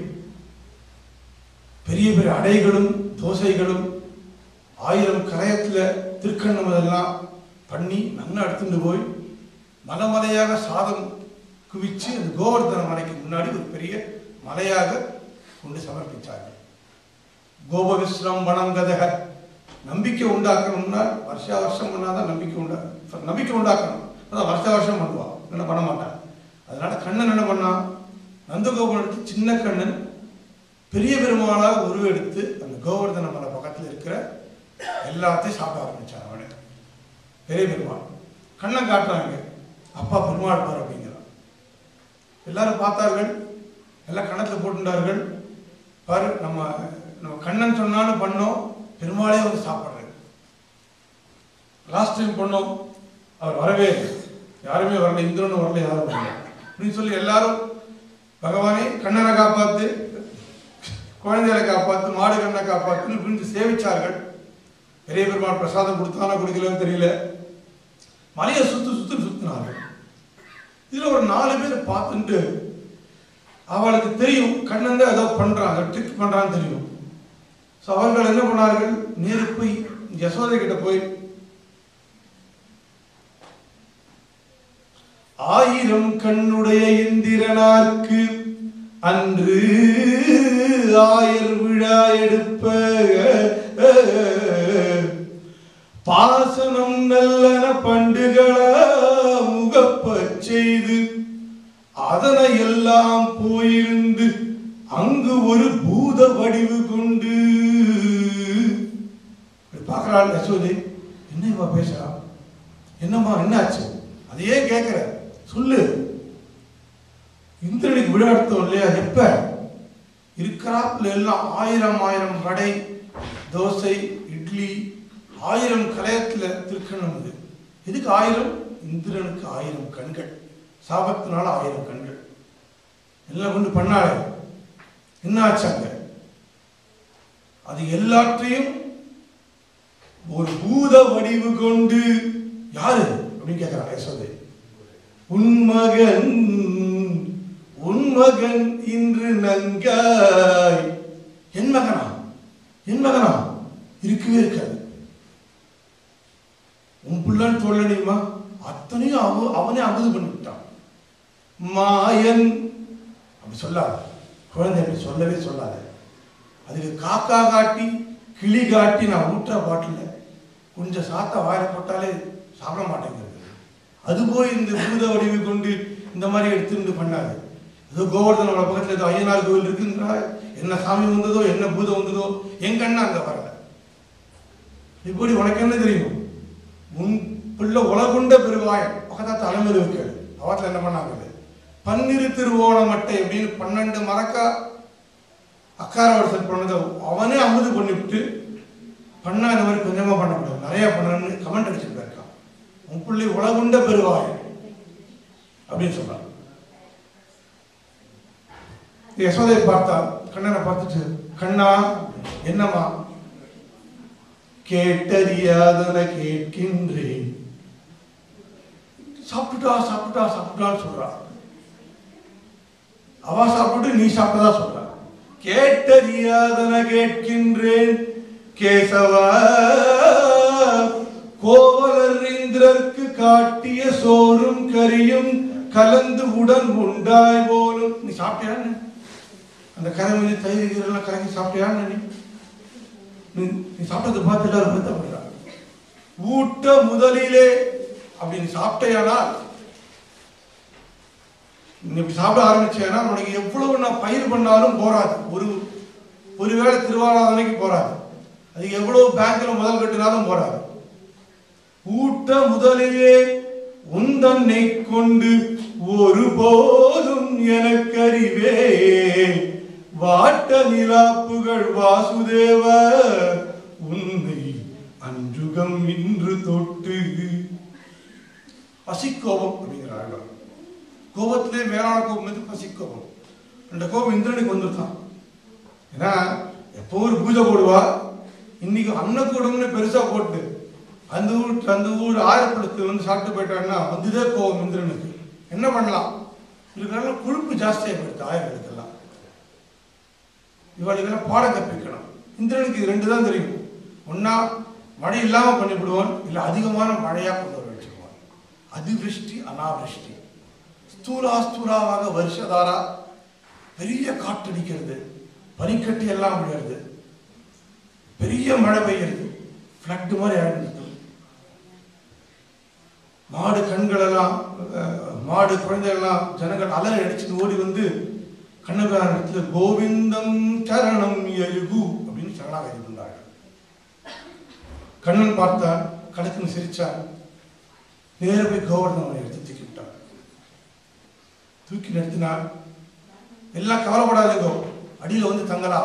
பெரிய பெரிய அடைகளும் தோசைகளும் ஆயிரம் கரையத்துல திருக்கண்ணம் அதெல்லாம் பண்ணி நல்லா எடுத்துட்டு போய் மலை மலையாக சாதம் குவிச்சு அந்த கோவர்தன மலைக்கு முன்னாடி ஒரு பெரிய மலையாக கொண்டு சமர்ப்பிச்சார்கள். கோபவிஸ்ரம் வணங்கதக, நம்பிக்கை உண்டாக்கணும்னா வருஷா வருஷம் பண்ணாதான் நம்பிக்கை உண்டா நம்பிக்கை உண்டாக்கணும். அதான் வருஷ வருஷம் பண்ணுவான், என்ன பண்ண மாட்டான். அதனால கண்ணன் என்ன பண்ணான், நந்தகோபன் எடுத்து சின்ன கண்ணன் பெரிய பெருமாளாக உருவெடுத்து அந்த கோவர்தன மலை பக்கத்தில் இருக்கிற எல்லாத்தையும் சாப்பிட ஆரம்பிச்சான். அவனை பெரிய பெருமாள் கண்ணன் காட்டுறாங்க, அப்பா பெருமாள் பார் அப்படிங்கிறான். எல்லாரும் பார்த்தார்கள், எல்லாம் கணத்தில் போட்டுட்டார்கள். பாரு, நம்ம நம்ம கண்ணன் சொன்னாலும் பண்ணோம், பெருமாளே வந்து சாப்பிட்றாரு. லாஸ்ட் டைம் பண்ணோம், அவர் வரவே இல்லை, யாருமே வரல, இந்திரனும் வரல, யாரும் வரல அப்படின்னு சொல்லி எல்லாரும் பகவானே கண்ணனை காப்பாத்து, குழந்தைகளை காப்பாத்து, மாடு கண்ணை காப்பாத்துன்னு புரிஞ்சு சேவிச்சார்கள். பெரிய பெருமாள் பிரசாதம் கொடுத்தானா கொடுக்கலன்னு தெரியல, மலையை சுத்து சுத்து சுத்தினார்கள். இதுல ஒரு நாலு பேர் பார்த்துட்டு அவளுக்கு தெரியும் கண்ணன் தான் ஏதோ பண்றாங்க, ட்ரிக் பண்றான்னு தெரியும். ஸோ அவர்கள் என்ன பண்ணார்கள், நேரு போய் யசோதை கிட்ட போய் ஆயிரம் கண்ணுடைய இந்திரனார்க்கு அன்று ஆயர் விழா எடுப்ப பாசனம் நல்லன பண்டுகளா முகப்ப செய்து அதனை எல்லாம் போயிருந்து அங்கு ஒரு பூத வடிவு கொண்டு பார்க்கிறாள் யசோதை. என்ன இவ பேசுறா, என்னம்மா என்னாச்சு, அதையே கேட்கிற, சொல்லு. இந்திரனுக்கு விழா எடுத்தோம் இல்லையா, எப்ப இருக்கிறாப்புல எல்லாம் ஆயிரம் ஆயிரம் வடை, தோசை, இட்லி, ஆயிரம் கலையத்துல திருக்கணும். அது எதுக்கு ஆயிரம், இந்திரனுக்கு ஆயிரம் கண்கள், சாபத்தினால ஆயிரம் கண்கள் எல்லாம் கொண்டு பண்ணாரு. என்ன ஆச்சாங்க, அது எல்லாற்றையும் ஒரு பூத வடிவு கொண்டு, யாரு அப்படின்னு கேட்கிறார் யசோதை. உன்மகன் உன்மகன் இன்று நங்காய். என் மகனா, என் மகனா இருக்கவே இருக்காது. உன் பிள்ளைன்னு சொல்லணுமா, அத்தனையும் அவ அவனே அமுது பண்ணிவிட்டான். மாயன் அப்படி சொல்லாத, குழந்தை அப்படி சொல்லவே சொல்லாத. அதுக்கு காக்கா காட்டி கிளி காட்டி நான் ஊற்ற பாட்டில் கொஞ்சம் சாத்த வாயில போட்டாலே சாப்பிட மாட்டேங்கிறது. அது போய் இந்த பூத வடிவு கொண்டு இந்த மாதிரி எடுத்துட்டு பண்ணாது. ஏதோ கோவர்தன பக்கத்தில் ஏதோ ஐயனார் கோவில் இருக்குன்றா, என்ன சாமி வந்ததோ என்ன பூதம் வந்ததோ எங்க அண்ணா அங்க வரல. இப்படி உனக்கு என்ன தெரியும், உன் பிள்ளை உலகுண்ட பெருவாயன் பக்கத்தா தலைமுறை இருக்காது. அவத்துல என்ன பண்ணாங்க, பன்னிரு திருவோணம் மட்டை அப்படின்னு பன்னெண்டு மரக்கா அக்கார வருஷம் பண்ணதை அவனே அமுது பண்ணிவிட்டு பண்ணா இந்த மாதிரி கொஞ்சமா பண்ணக்கூடாது, நிறைய பண்ணணும்னு கமெண்ட் அடிச்சுட்டு இருக்கான். உன் பிள்ளை உலகுண்ட பெருவாயன் அப்படின்னு சொல்றான். யசோதையை பார்த்தா, கண்ணனை பார்த்துட்டு, கண்ணா என்னம்மா, கேட்டறியாதன கேட்கின்றேன், சாப்பிட்டுட்டா சாப்பிட்டுட்டா சாப்பிட்டான்னு சொல்றா. அவ சாப்பிட்டு நீ சாப்பிட்டதா சொல்ற. கேட்டறியாதன கேட்கின்றேன் கேசவா, கோவலர் இந்திரர்க்கு காட்டிய சோறும் கரியும் கலந்து உடன் உண்டாய் போலும். நீ சாப்பிட்டியான்னு, அந்த கரை மீது தயிர் எல்லாம் கலங்கி சாப்பிட்டியான்னு நீ நீ சாப்பிட்டதை பார்த்து எல்லாரும் வருத்தப்படுறாங்க. ஊட்ட முதலிலே அப்படின்னு சாப்பிட்டேனா, நீ சாப்பிட ஆரம்பிச்சேன்னா உனக்கு எவ்வளவு நான் பயிர் பண்ணாலும் போராது. ஒரு ஒருவேளை திருவாராதனைக்கு போராது, அது எவ்வளவு பேங்க்ல முதல் கட்டினாலும் போராது. ஊட்ட முதலிலே உந்தன்னை கொண்டு ஒரு போதும் எனக்கு அறிவே வாட்ட நிலாப்புகள் வாசுதேவ உன்னை அன்றுகம் இன்று தொட்டு. பசிக்கோபம் அப்படிங்கிறாங்க. கோபத்திலே மேலான கோபம் எது, பசிக்கோபம். அந்த கோபம் இந்திரனுக்கு வந்துருக்கான். ஏன்னா எப்போ ஒரு பூஜை போடுவா, இன்னைக்கு அன்னக்கூடம்னு பெருசா போட்டு அந்த ஊர் அந்த ஊர் ஆயிரப்படுத்து வந்து சாப்பிட்டு போயிட்டான்னா வந்துதே கோபம் இந்திரனுக்கு. என்ன பண்ணலாம், இதுக்கான கொழுப்பு ஜாஸ்தியாக போயிடுது ஆயிரங்களுக்கெல்லாம். இவளுக்கெல்லாம் பாடம் கற்பிக்கணும். இந்திரனுக்கு இது ரெண்டு தான் தெரியும். ஒன்னா மழை இல்லாம பண்ணிவிடுவான், இல்லை அதிகமான மழையா கொண்டு வர வச்சுக்குவான். அதிவிருஷ்டி அனாவிருஷ்டி. ஸ்தூலா ஸ்தூலாவாக வருஷதாரா பெரிய காற்றடிக்கிறது, பனிக்கட்டி எல்லாம் விழுறது, பெரிய மழை பெய்யுறது, ஃப்ளட் மாதிரி ஆயிடுது. மாடு கண்கள் எல்லாம் மாடு குழந்தைகள்லாம் ஜனங்கள் அலறி அடிச்சுட்டு ஓடி வந்து கண்ணபிரான் இடத்துல கோவிந்தம் சரணம் எழுகு அப்படின்னு சரணாகதி பண்ணார்கள். கண்ணன் பார்த்தார், கலக்குன்னு சிரிச்சார். நேர போய் கோவர்தனனை எடுத்து தூக்கி விட்டார். தூக்கி நிறுத்தினார். எல்லாம் கவலைப்படாதீங்கோ, அடியில் வந்து தங்களா,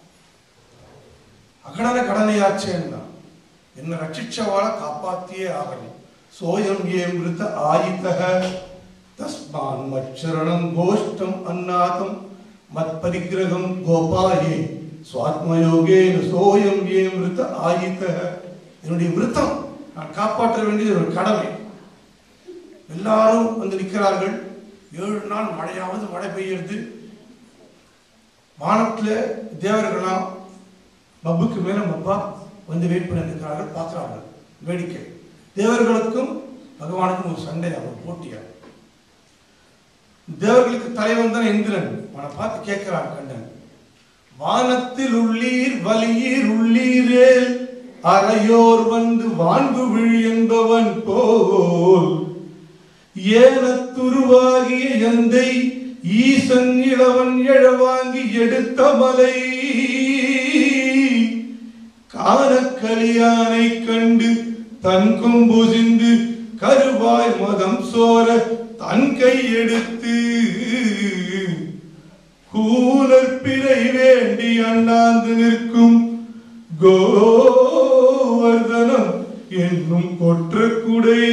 அகடன கடனையாச்சேன்னா என்ன ரட்சிச்சவாள காப்பாத்தியே ஆகணும். சோயம் ஏ மிருத ஆயிதக தஸ்மான் மச்சரணம் கோஷ்டம் அன்னாதம் மத் பரிகிரகம் கோபாயே சுவாத்மயோகேன சோயம் ஏ மிருத ஆயிதக. என்னுடைய விருத்தம் நான் காப்பாற்ற வேண்டியது ஒரு கடமை. எல்லாரும் வந்து நிற்கிறார்கள். ஏழு நாள் மழையாவது மழை பெய்யுறது. வானத்துல தேவர்களாம் மப்புக்கு மேல மப்பா வந்து வெயிட் பண்ணி இருக்கிறார்கள், பார்க்கிறார்கள். வேடிக்கை. தேவர்களுக்கும் பகவானுக்கும் ஒரு சண்டை, அவர் போட்டியா. தேவர்களுக்கு தலைவன் தான் இந்திரன். அவனை பார்த்து கேட்கிறான் கண்ணன், வானத்தில் உள்ளீர் வலியீர் உள்ளீரேல் அறையோர் வந்து வான்கு விழி என்பவன் போல் ஏனத்துருவாகிய எந்தை ஈசன் இளவன் எழவாங்கி எடுத்த மலை காணக்கலியானை கண்டு தன் கொம்பு சிந்து கருவாய் மதம் சோர தன் கை எடுத்து கூலர் பிறை வேண்டி அண்ணாந்து நிற்கும் கோவர்தனம் என்னும் கொற்ற குடை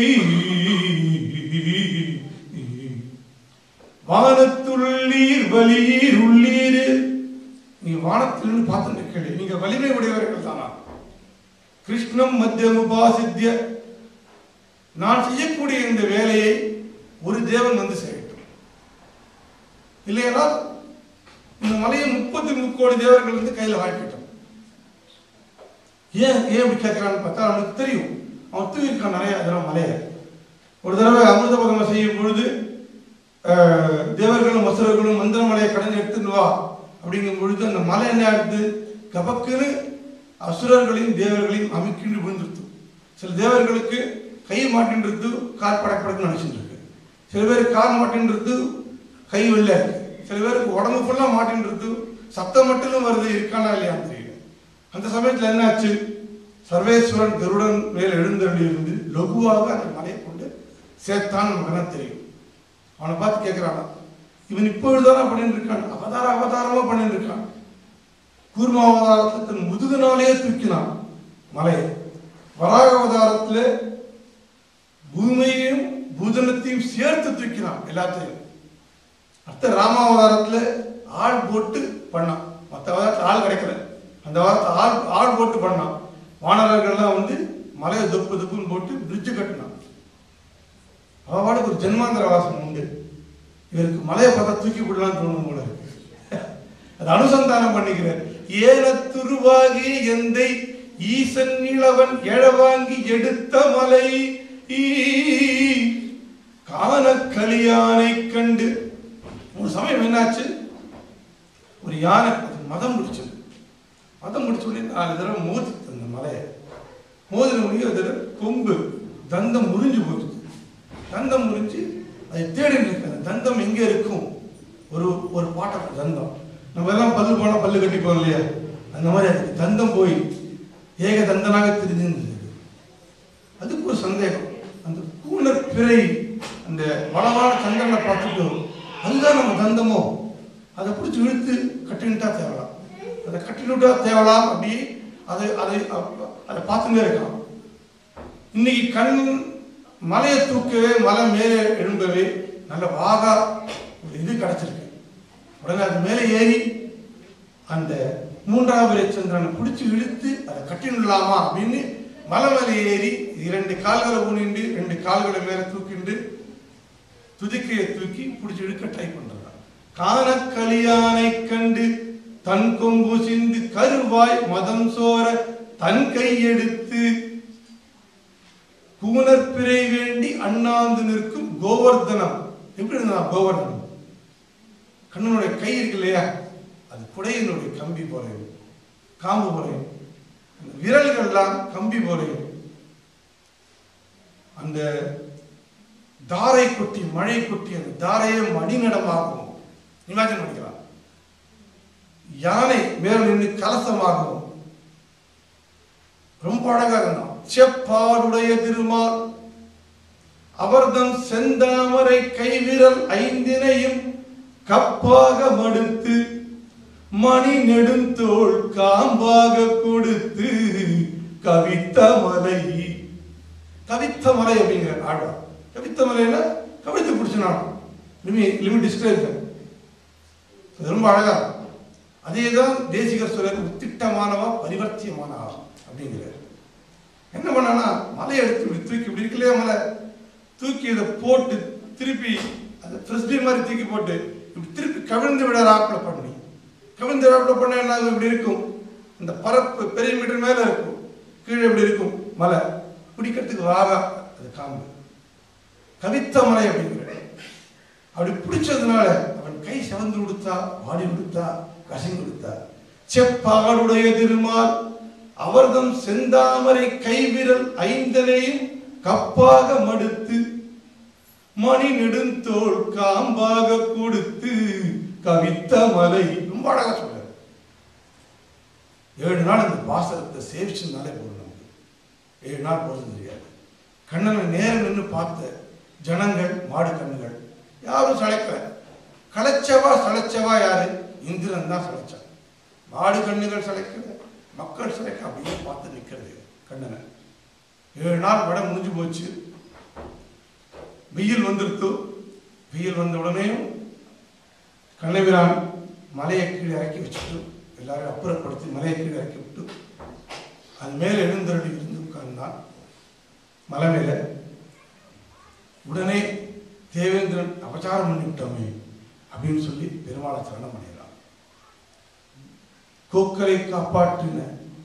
வானத்துள்ளீர் வலியீர் உள்ளீர். நீங்க வானத்தில் பார்த்து கேள்வி, நீங்க வலிமை உடையவர்கள் தானா? கிருஷ்ணம் மத்தியம் உபாசித்ய, நான் செய்யக்கூடிய இந்த வேலையை ஒரு தேவன் வந்து செய்யட்டும். இல்லையா இந்த மலையை முப்பத்தி முக்கோடி தேவர்கள் வந்து கையில வாங்கிட்டோம். ஏன் ஏன் இப்படி கேட்கிறான்னு பார்த்தா அவனுக்கு தெரியும், அவன் தூக்கிருக்கான் நிறைய அதெல்லாம் மலையை. ஒரு தடவை அமிர்த பகவம் செய்யும் பொழுது தேவர்களும் அசுரர்களும் மந்திர மலையை கடந்து எடுத்துன்னு வா அப்படிங்கும் பொழுது அந்த மலை என்ன ஆகுது, கபக்குன்னு அசுரர்களையும் தேவர்களையும் அமைக்கின்று விழுந்துருத்து. சில தேவர்களுக்கு கை மாட்டின்றது கால் படப்படக்குன்னு நினைச்சுட்டு இருக்கு. சில பேருக்கு கால் மாட்டின்றது கை வெளில இருக்கு. சில பேருக்கு உடம்பு ஃபுல்லா மாட்டின்றது சத்தம் மட்டும் வருது, இருக்கானா இல்லையான்னு தெரியல. அந்த சமயத்தில் என்ன ஆச்சு, சர்வேஸ்வரன் கருடன் மேல் எழுந்தருளி இருந்து லகுவாக அந்த மலையை கொண்டு சேர்த்தான். நமக்கு தெரியும். அவனை பார்த்து கேட்கிறான், இவன் இப்பொழுதுதானா பண்ணிட்டு இருக்கான், அவதார அவதாரமா பண்ணிட்டு இருக்கான். கூர்ம அவதாரத்தை தன் முதுகுனாலே தூக்கினான் மலையை. வராக அவதாரத்துல பூமியையும் பூதனத்தையும் சேர்த்து தூக்கினான் எல்லாத்தையும். அடுத்த ராமாவதாரத்துல ஆள் போட்டு பண்ணான். மற்ற அவதாரத்துல ஆள் கிடைக்கல, அந்த வாரத்தை ஆள் ஆள் போட்டு பண்ணான். வானரர்கள்லாம் வந்து மலையை தொப்பு தொப்புன்னு போட்டு பிரிட்ஜு கட்டினான். அவளுக்கு ஒரு ஜென்மாந்திர வாசம் உண்டு. இவருக்கு மலையை பார்த்தா தூக்கி விடலான்னு தோணும் போல இருக்கு. அது அனுசந்தானம் பண்ணிக்கிறார். ஏனத்துருவாகி எந்தை ஈசன் இளவன் எழவாங்கி எடுத்த மலை காண கலியானை கண்டு. ஒரு சமயம் என்னாச்சு, ஒரு யானை மதம் முடிச்சது. மதம் முடிச்ச உடனே நாலு தடவை மோதி அந்த மலையை மோதின முடியும். ஒரு தடவை கொம்பு தந்தம் முறிஞ்சு போயிடுது. தந்தம் முறிஞ்சு அது தேடிட்டு இருக்கு. அந்த தந்தம் எங்கே இருக்கும், ஒரு ஒரு பாட்டை தந்தம். நம்ம எல்லாம் பல்லு போனால் பல்லு கட்டிப்போம் இல்லையா, அந்த மாதிரி அதுக்கு தந்தம் போய் ஏக தந்தனாக தெரிஞ்சிருந்தது. அதுக்கு ஒரு சந்தேகம், அந்த கூணர் பிறை அந்த வளமான தந்தங்களை பார்த்துட்டு அதுதான் நம்ம தந்தமோ, அதை பிடிச்சி இழுத்து கட்டினுட்டா தேவலாம், அதை கட்டினுட்டா தேவலாம் அப்படி அதை அதை அதை பார்த்துட்டே இருக்கலாம். இன்னைக்கு கண் மலையை தூக்கவே மலை மேலே எழும்பவே நல்ல வாகா ஒரு இது கிடைச்சிருக்கு. உடனே அது மேலே ஏறி அந்த மூன்றாவது சந்திரனை பிடிச்சி இழுத்து அதை கட்டினுடலாமா அப்படின்னு மலை மேலே ஏறி இரண்டு கால்களை ஊனிண்டு ரெண்டு கால்களை மேலே தூக்கிண்டு துதிக்கையை தூக்கி பிடிச்சி இழுக்க ட்ரை பண்றான். காண கலியானை கண்டு தன் கொம்பு சிந்து கருவாய் மதம் சோர தன் கை எடுத்து கூணர் பிறை வேண்டி அண்ணாந்து நிற்கும் கோவர்தனம் எப்படி இருந்தான் கோவர்ணன்? கண்ணனுடைய கை இருக்கு இல்லையா, அது குடையினுடைய கம்பி போலையும் காம்பு போலையும், விரல்கள்லாம் கம்பி போலையும், அந்த தாரை கொட்டி மழை கொட்டி அந்த தாரையே மடிநடமாகவும் இமேஜின் பண்ணிக்கலாம். யானை மேல நின்று கலசமாகவும் ரொம்ப அழகா இருந்தான். செப்பாடுடைய திருமால் அவர்தம் செந்தாமரை கைவிரல் ஐந்தினையும் கப்பாக மடுத்து மணி நெடுந்தோள் காம்பாக கொடுத்து கவித்த மலை. கவித்த மலை அப்படிங்கிற ஆழ்வார். கவித்த மலையில கவித்து பிடிச்சினான். லிமிட் டிஸ்கிரைப் ரொம்ப அழகா. அதேதான் தேசிகர் சொல்ற உத்திட்டமானவா பரிவர்த்தியமானவா அப்படிங்கிறார். என்ன பண்ணானா மலை எடுத்து இப்படி தூக்கி இப்படி இருக்கலையே மலை தூக்கி இதை போட்டு திருப்பி அந்த ஃப்ரிஸ்பி மாதிரி தூக்கி போட்டு இப்படி திருப்பி கவிழ்ந்து விட ராப்பில் பண்ணி கவிழ்ந்து ராப்பில் பண்ண என்ன இப்படி இருக்கும், இந்த பரப்பு பெரிய மீட்டர் மேல இருக்கும், கீழே இப்படி இருக்கும் மலை, பிடிக்கிறதுக்கு வாகா அது காம்பு. கவித்த மலை அப்படிங்கிற அப்படி பிடிச்சதுனால அவன் கை செவந்து கொடுத்தா, வாடி கொடுத்தா, கசிந்து கொடுத்தா. செப்பாடுடைய திருமால் அவர்தம் செந்தாமரை கைவிரல் ஐந்தனையும் கப்பாக மடுத்து மணி நெடுந்தோள் காம்பாக கொடுத்து கவித்த மலை. ரொம்ப அழகா சொல்ற. ஏழு நாள் இந்த பாசகத்தை சேவிச்சுனாலே போதும். நமக்கு ஏழு நாள் போதும் தெரியாது. கண்ணனை நேரம் நின்று பார்த்த ஜனங்கள் மாடு கண்ணுகள் யாரும் சளைக்கல. களைச்சவா சளைச்சவா யாரு? இந்திரன் தான் சளைச்சான். மாடு கண்ணுகள் சளைக்கல, மக்கள் சிலைக்கு அப்படியே பார்த்து நிற்கிறது கண்ணனை. ஏழு நாள் மழை முடிஞ்சு போச்சு. வெயில் வந்துருத்து. வெயில் வந்த உடனே கண்ணபிரான் மலையை கீழே இறக்கி வச்சுட்டு எல்லாரும் அப்புறப்படுத்தி மலையை கீழே இறக்கி விட்டு அது மேலே எழுந்தருளி இருந்து உட்கார்ந்தான் மலை மேல. உடனே தேவேந்திரன் அபச்சாரம் பண்ணி விட்டோமே அப்படின்னு சொல்லி பெருமாளை சரணம் பண்ணிடுறான். கோக்கரை காப்பாற்றின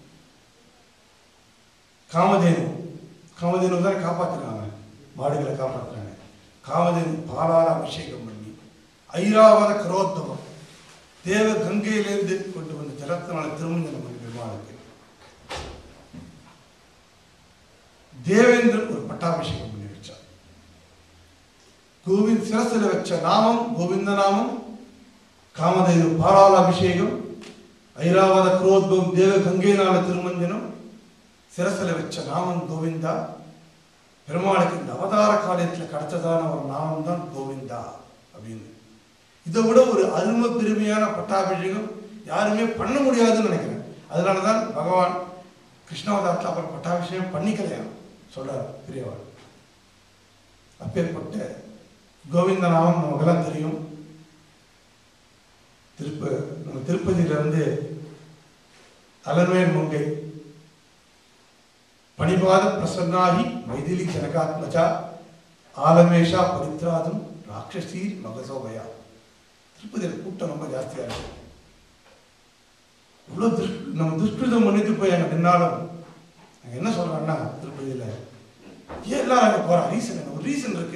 காமதேனு, காமதேனு தான் காப்பாற்றுறாங்க, மாடுகளை காப்பாற்றுறாங்க. காமதேனு பாலால அபிஷேகம் பண்ணி ஐராவத கரோத்தமம் தேவ கங்கையிலிருந்து கொண்டு வந்த ஜலத்தினால திருமஞ்சனம் பண்ணி பெருமாளுக்கு தேவேந்திரன் ஒரு பட்டாபிஷேகம் பண்ணி வச்சார். கோவிந்த் சிரசில வச்ச நாமம் கோவிந்த நாமம், காமதேனு பாலால அபிஷேகம், ஐராவத குரோத்பவம் தேவ கங்கையினால திருமஞ்சனம், சிரசில வச்ச நாமம் கோவிந்தா. பெருமாளுக்கு இந்த அவதார காலத்தில் கிடைச்சதான ஒரு நாமம் தான் கோவிந்தா அப்படின்னு. இதை விட ஒரு அருமை பெருமையான பட்டாபிஷேகம் யாருமே பண்ண முடியாதுன்னு நினைக்கிறேன். அதனாலதான் பகவான் கிருஷ்ணாவதாரத்தில் அப்புறம் பட்டாபிஷேகம் பண்ணிக்கலையா சொல்றார் பெரியவாள். அப்பேற்பட்ட கோவிந்த நாமம் நமக்கெல்லாம் தெரியும். திருப்ப நம்ம திருப்பதியில வந்து அலர்வேல் மங்கை பணிபாத பிரசன்னாகி மைதிலி ஜனகாத்மஜா ஆலமேஷா பரித்ராதும் ராட்சசீர் மகசோபயா. திருப்பதியில் கூட்டம் ரொம்ப ஜாஸ்தியா இருக்கு. இவ்வளவு துஷ் நம்ம துஷ்கிருதம் பண்ணிட்டு போய் அங்க நின்னாலும் அங்க என்ன சொல்றாங்கன்னா திருப்பதியில ஏன் எல்லாரும் அங்க போறா ரீசன் ஒரு ரீசன் இருக்கு.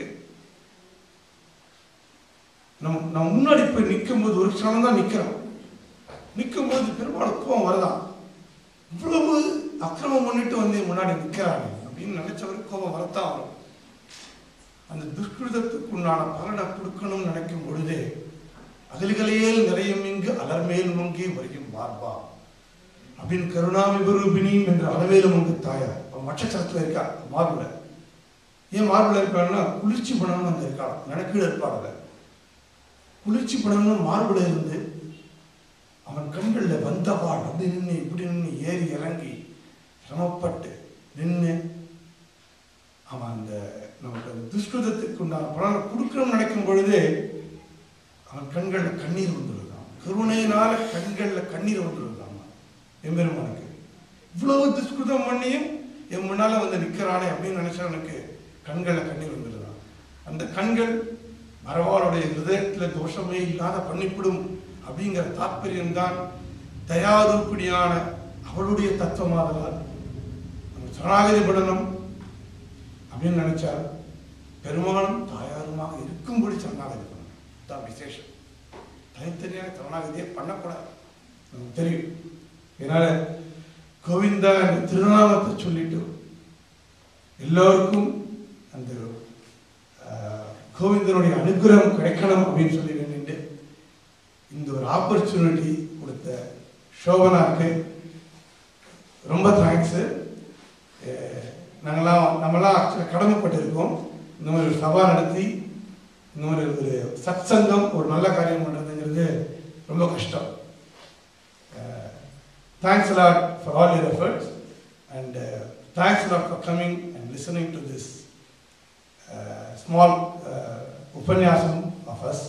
நம்ம நம்ம முன்னாடி போய் நிற்கும் போது ஒரு க்ஷணம் தான் நிக்கிறோம். நிற்கும் போது பெருமாள் கோவம் வருதான். இவ்வளவு அக்கிரமம் பண்ணிட்டு வந்து முன்னாடி நிற்கிறாங்க அப்படின்னு நினைச்சவருக்கு கோபம் வரத்தான் வரும். அந்த துஷ்கிருதத்துக்கு உண்டான பலனை கொடுக்கணும்னு நினைக்கும் பொழுதே அகலிகளையேல் நிறையும் இங்கு அலர்மேல் முங்கி வருகும் பார்பா அப்படின்னு கருணாமிபரூபிணியும் என்ற அளவேலும் உங்க தாயார் மட்சத்திரத்துல இருக்கா. மார்புல ஏன் மார்புல இருக்கான்னா குளிர்ச்சி பண்ணணும்னு அங்க இருக்கா. நடக்கீடு இருப்பாடல குளிர்ச்சி பண்ணணும்னு மார்புல இருந்து அவன் கண்கள்ல வந்தபாடு அப்படி நின்று இப்படி நின்று ஏறி இறங்கி சிரமப்பட்டு நின்று அவன் அந்த நமக்கு அந்த துஷ்கிருதத்துக்கு உண்டான பலனை கொடுக்கணும்னு நினைக்கும் பொழுதே அவன் கண்கள்ல கண்ணீர் வந்துருந்தான். கருணையினால கண்கள்ல கண்ணீர் வந்துருந்தான் எம்பெருமானுக்கு. இவ்வளவு துஷ்கிருதம் பண்ணியும் என் முன்னால வந்து நிற்கிறானே அப்படின்னு நினைச்சா எனக்கு கண்கள்ல கண்ணீர் வந்துருந்தான். அந்த கண்கள் பரவாளுடைய ஹிருதயத்துல தோஷமே இல்லாத பண்ணிவிடும் அப்படிங்கிற தாற்பயம்தான் தயாரூபிணியான அவளுடைய தத்துவமாதலால் நம்ம சரணாகதி படணும் அப்படின்னு நினைச்சார். பெருமாளும் தாயாரும் விதமாக இருக்கும்படி சரணாகதி பண்ணணும். தான் விசேஷம். தனித்தனியாக சரணாகதியே பண்ணக்கூடாது, நமக்கு தெரியும். இதனால கோவிந்தா என்ற திருநாமத்தை சொல்லிட்டு எல்லோருக்கும் அந்த கோவிந்தனுடைய அனுகிரகம் கிடைக்கணும் அப்படின்னு சொல்லி வேண்டிட்டு இந்த ஒரு ஆப்பர்ச்சுனிட்டி கொடுத்த சோபனாக்கு ரொம்ப தேங்க்ஸு. நாங்களாம் நம்மளாம் ஆக்சுவலாக கடமைப்பட்டிருக்கோம் இந்த மாதிரி ஒரு சபா நடத்தி இந்த மாதிரி ஒரு சத் சங்கம் ஒரு நல்ல காரியம் பண்ணுறதுங்கிறது ரொம்ப கஷ்டம். Thanks a lot for all your efforts and uh, thanks a lot for coming and listening to this uh, small uh, உபன்யாசம் of us.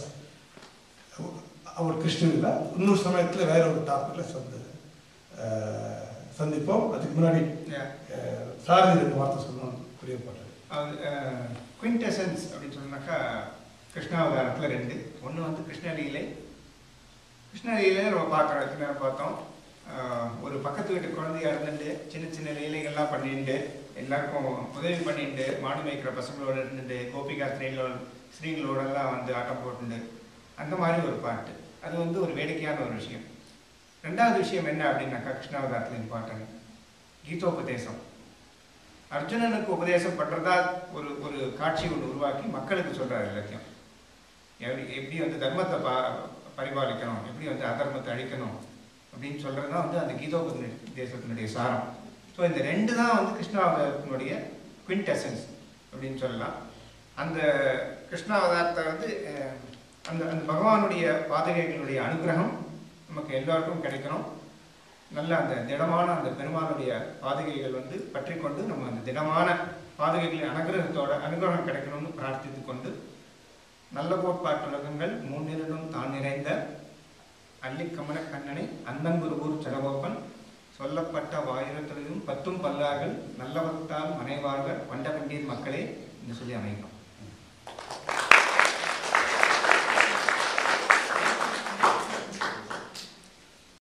அவர் கிருஷ்ணகிரியில் இன்னொரு சமயத்தில் வேற ஒரு டாப்பிக்கில் சந்தி சந்திப்போம். அதுக்கு முன்னாடி சாரதி ரெண்டு வார்த்தை சொல்லணும்னு புரியப்பட்டது. குவிண்டெசன்ஸ் அப்படின்னு சொன்னாக்கா கிருஷ்ணாவதாரத்தில் ரெண்டு. ஒன்று வந்து கிருஷ்ணலீலை. கிருஷ்ணலீலை நம்ம பார்க்குறோம், எத்தனை நேரம் பார்த்தோம். ஒரு பக்கத்து வீட்டு குழந்தையா இருந்துட்டு சின்ன சின்ன லீலைகள்லாம் பண்ணிட்டு எல்லாருக்கும் உதவி பண்ணிட்டு மாடு மேய்க்கிற பசங்களோட இருந்துட்டு கோபிகா ஸ்ரீங்களோட ஸ்ரீங்களோடலாம் வந்து ஆட்டம் போட்டுண்டு அந்த மாதிரி ஒரு பாட்டு. அது வந்து ஒரு வேடிக்கையான ஒரு விஷயம். ரெண்டாவது விஷயம் என்ன அப்படின்னாக்கா கிருஷ்ணாவதாரத்தில் இம்பார்ட்டன்ட் கீதோபதேசம். அர்ஜுனனுக்கு உபதேசம் பண்ணுறதா ஒரு ஒரு காட்சி ஒன்று உருவாக்கி மக்களுக்கு சொல்கிறார் எல்லாத்தையும். எப்படி எப்படி வந்து தர்மத்தை பா பரிபாலிக்கணும், எப்படி வந்து அதர்மத்தை அழிக்கணும் அப்படின்னு சொல்கிறது தான் வந்து அந்த கீதோபதேசத்தினுடைய சாரம். ஸோ இந்த ரெண்டு தான் வந்து கிருஷ்ணாவதாரத்தினுடைய குவிண்டெசன்ஸ் அப்படின்னு சொல்லலாம். அந்த கிருஷ்ணாவதாரத்தை வந்து அந்த அந்த பகவானுடைய பாதுகைகளுடைய அனுகிரகம் நமக்கு எல்லாருக்கும் கிடைக்கணும். நல்ல அந்த திடமான அந்த பெருமானுடைய பாதுகைகள் வந்து பற்றி கொண்டு நம்ம அந்த திடமான பாதுகைகளின் அனுகிரகத்தோட அனுகிரகம் கிடைக்கணும்னு பிரார்த்தித்து கொண்டு நல்ல கோட்பாட்டுலகங்கள் முன்னிரண்டும் தான் நிறைந்த அள்ளிக்கமல கண்ணனை அன்னங்குருவூர் சடகோப்பன் சொல்லப்பட்ட வாயிரத்திலையும் பத்தும் பல்லார்கள் நல்லவத்தால் மனைவார்கள் வண்டகண்டீர் மக்களே என்று சொல்லி அமைக்கிறோம்.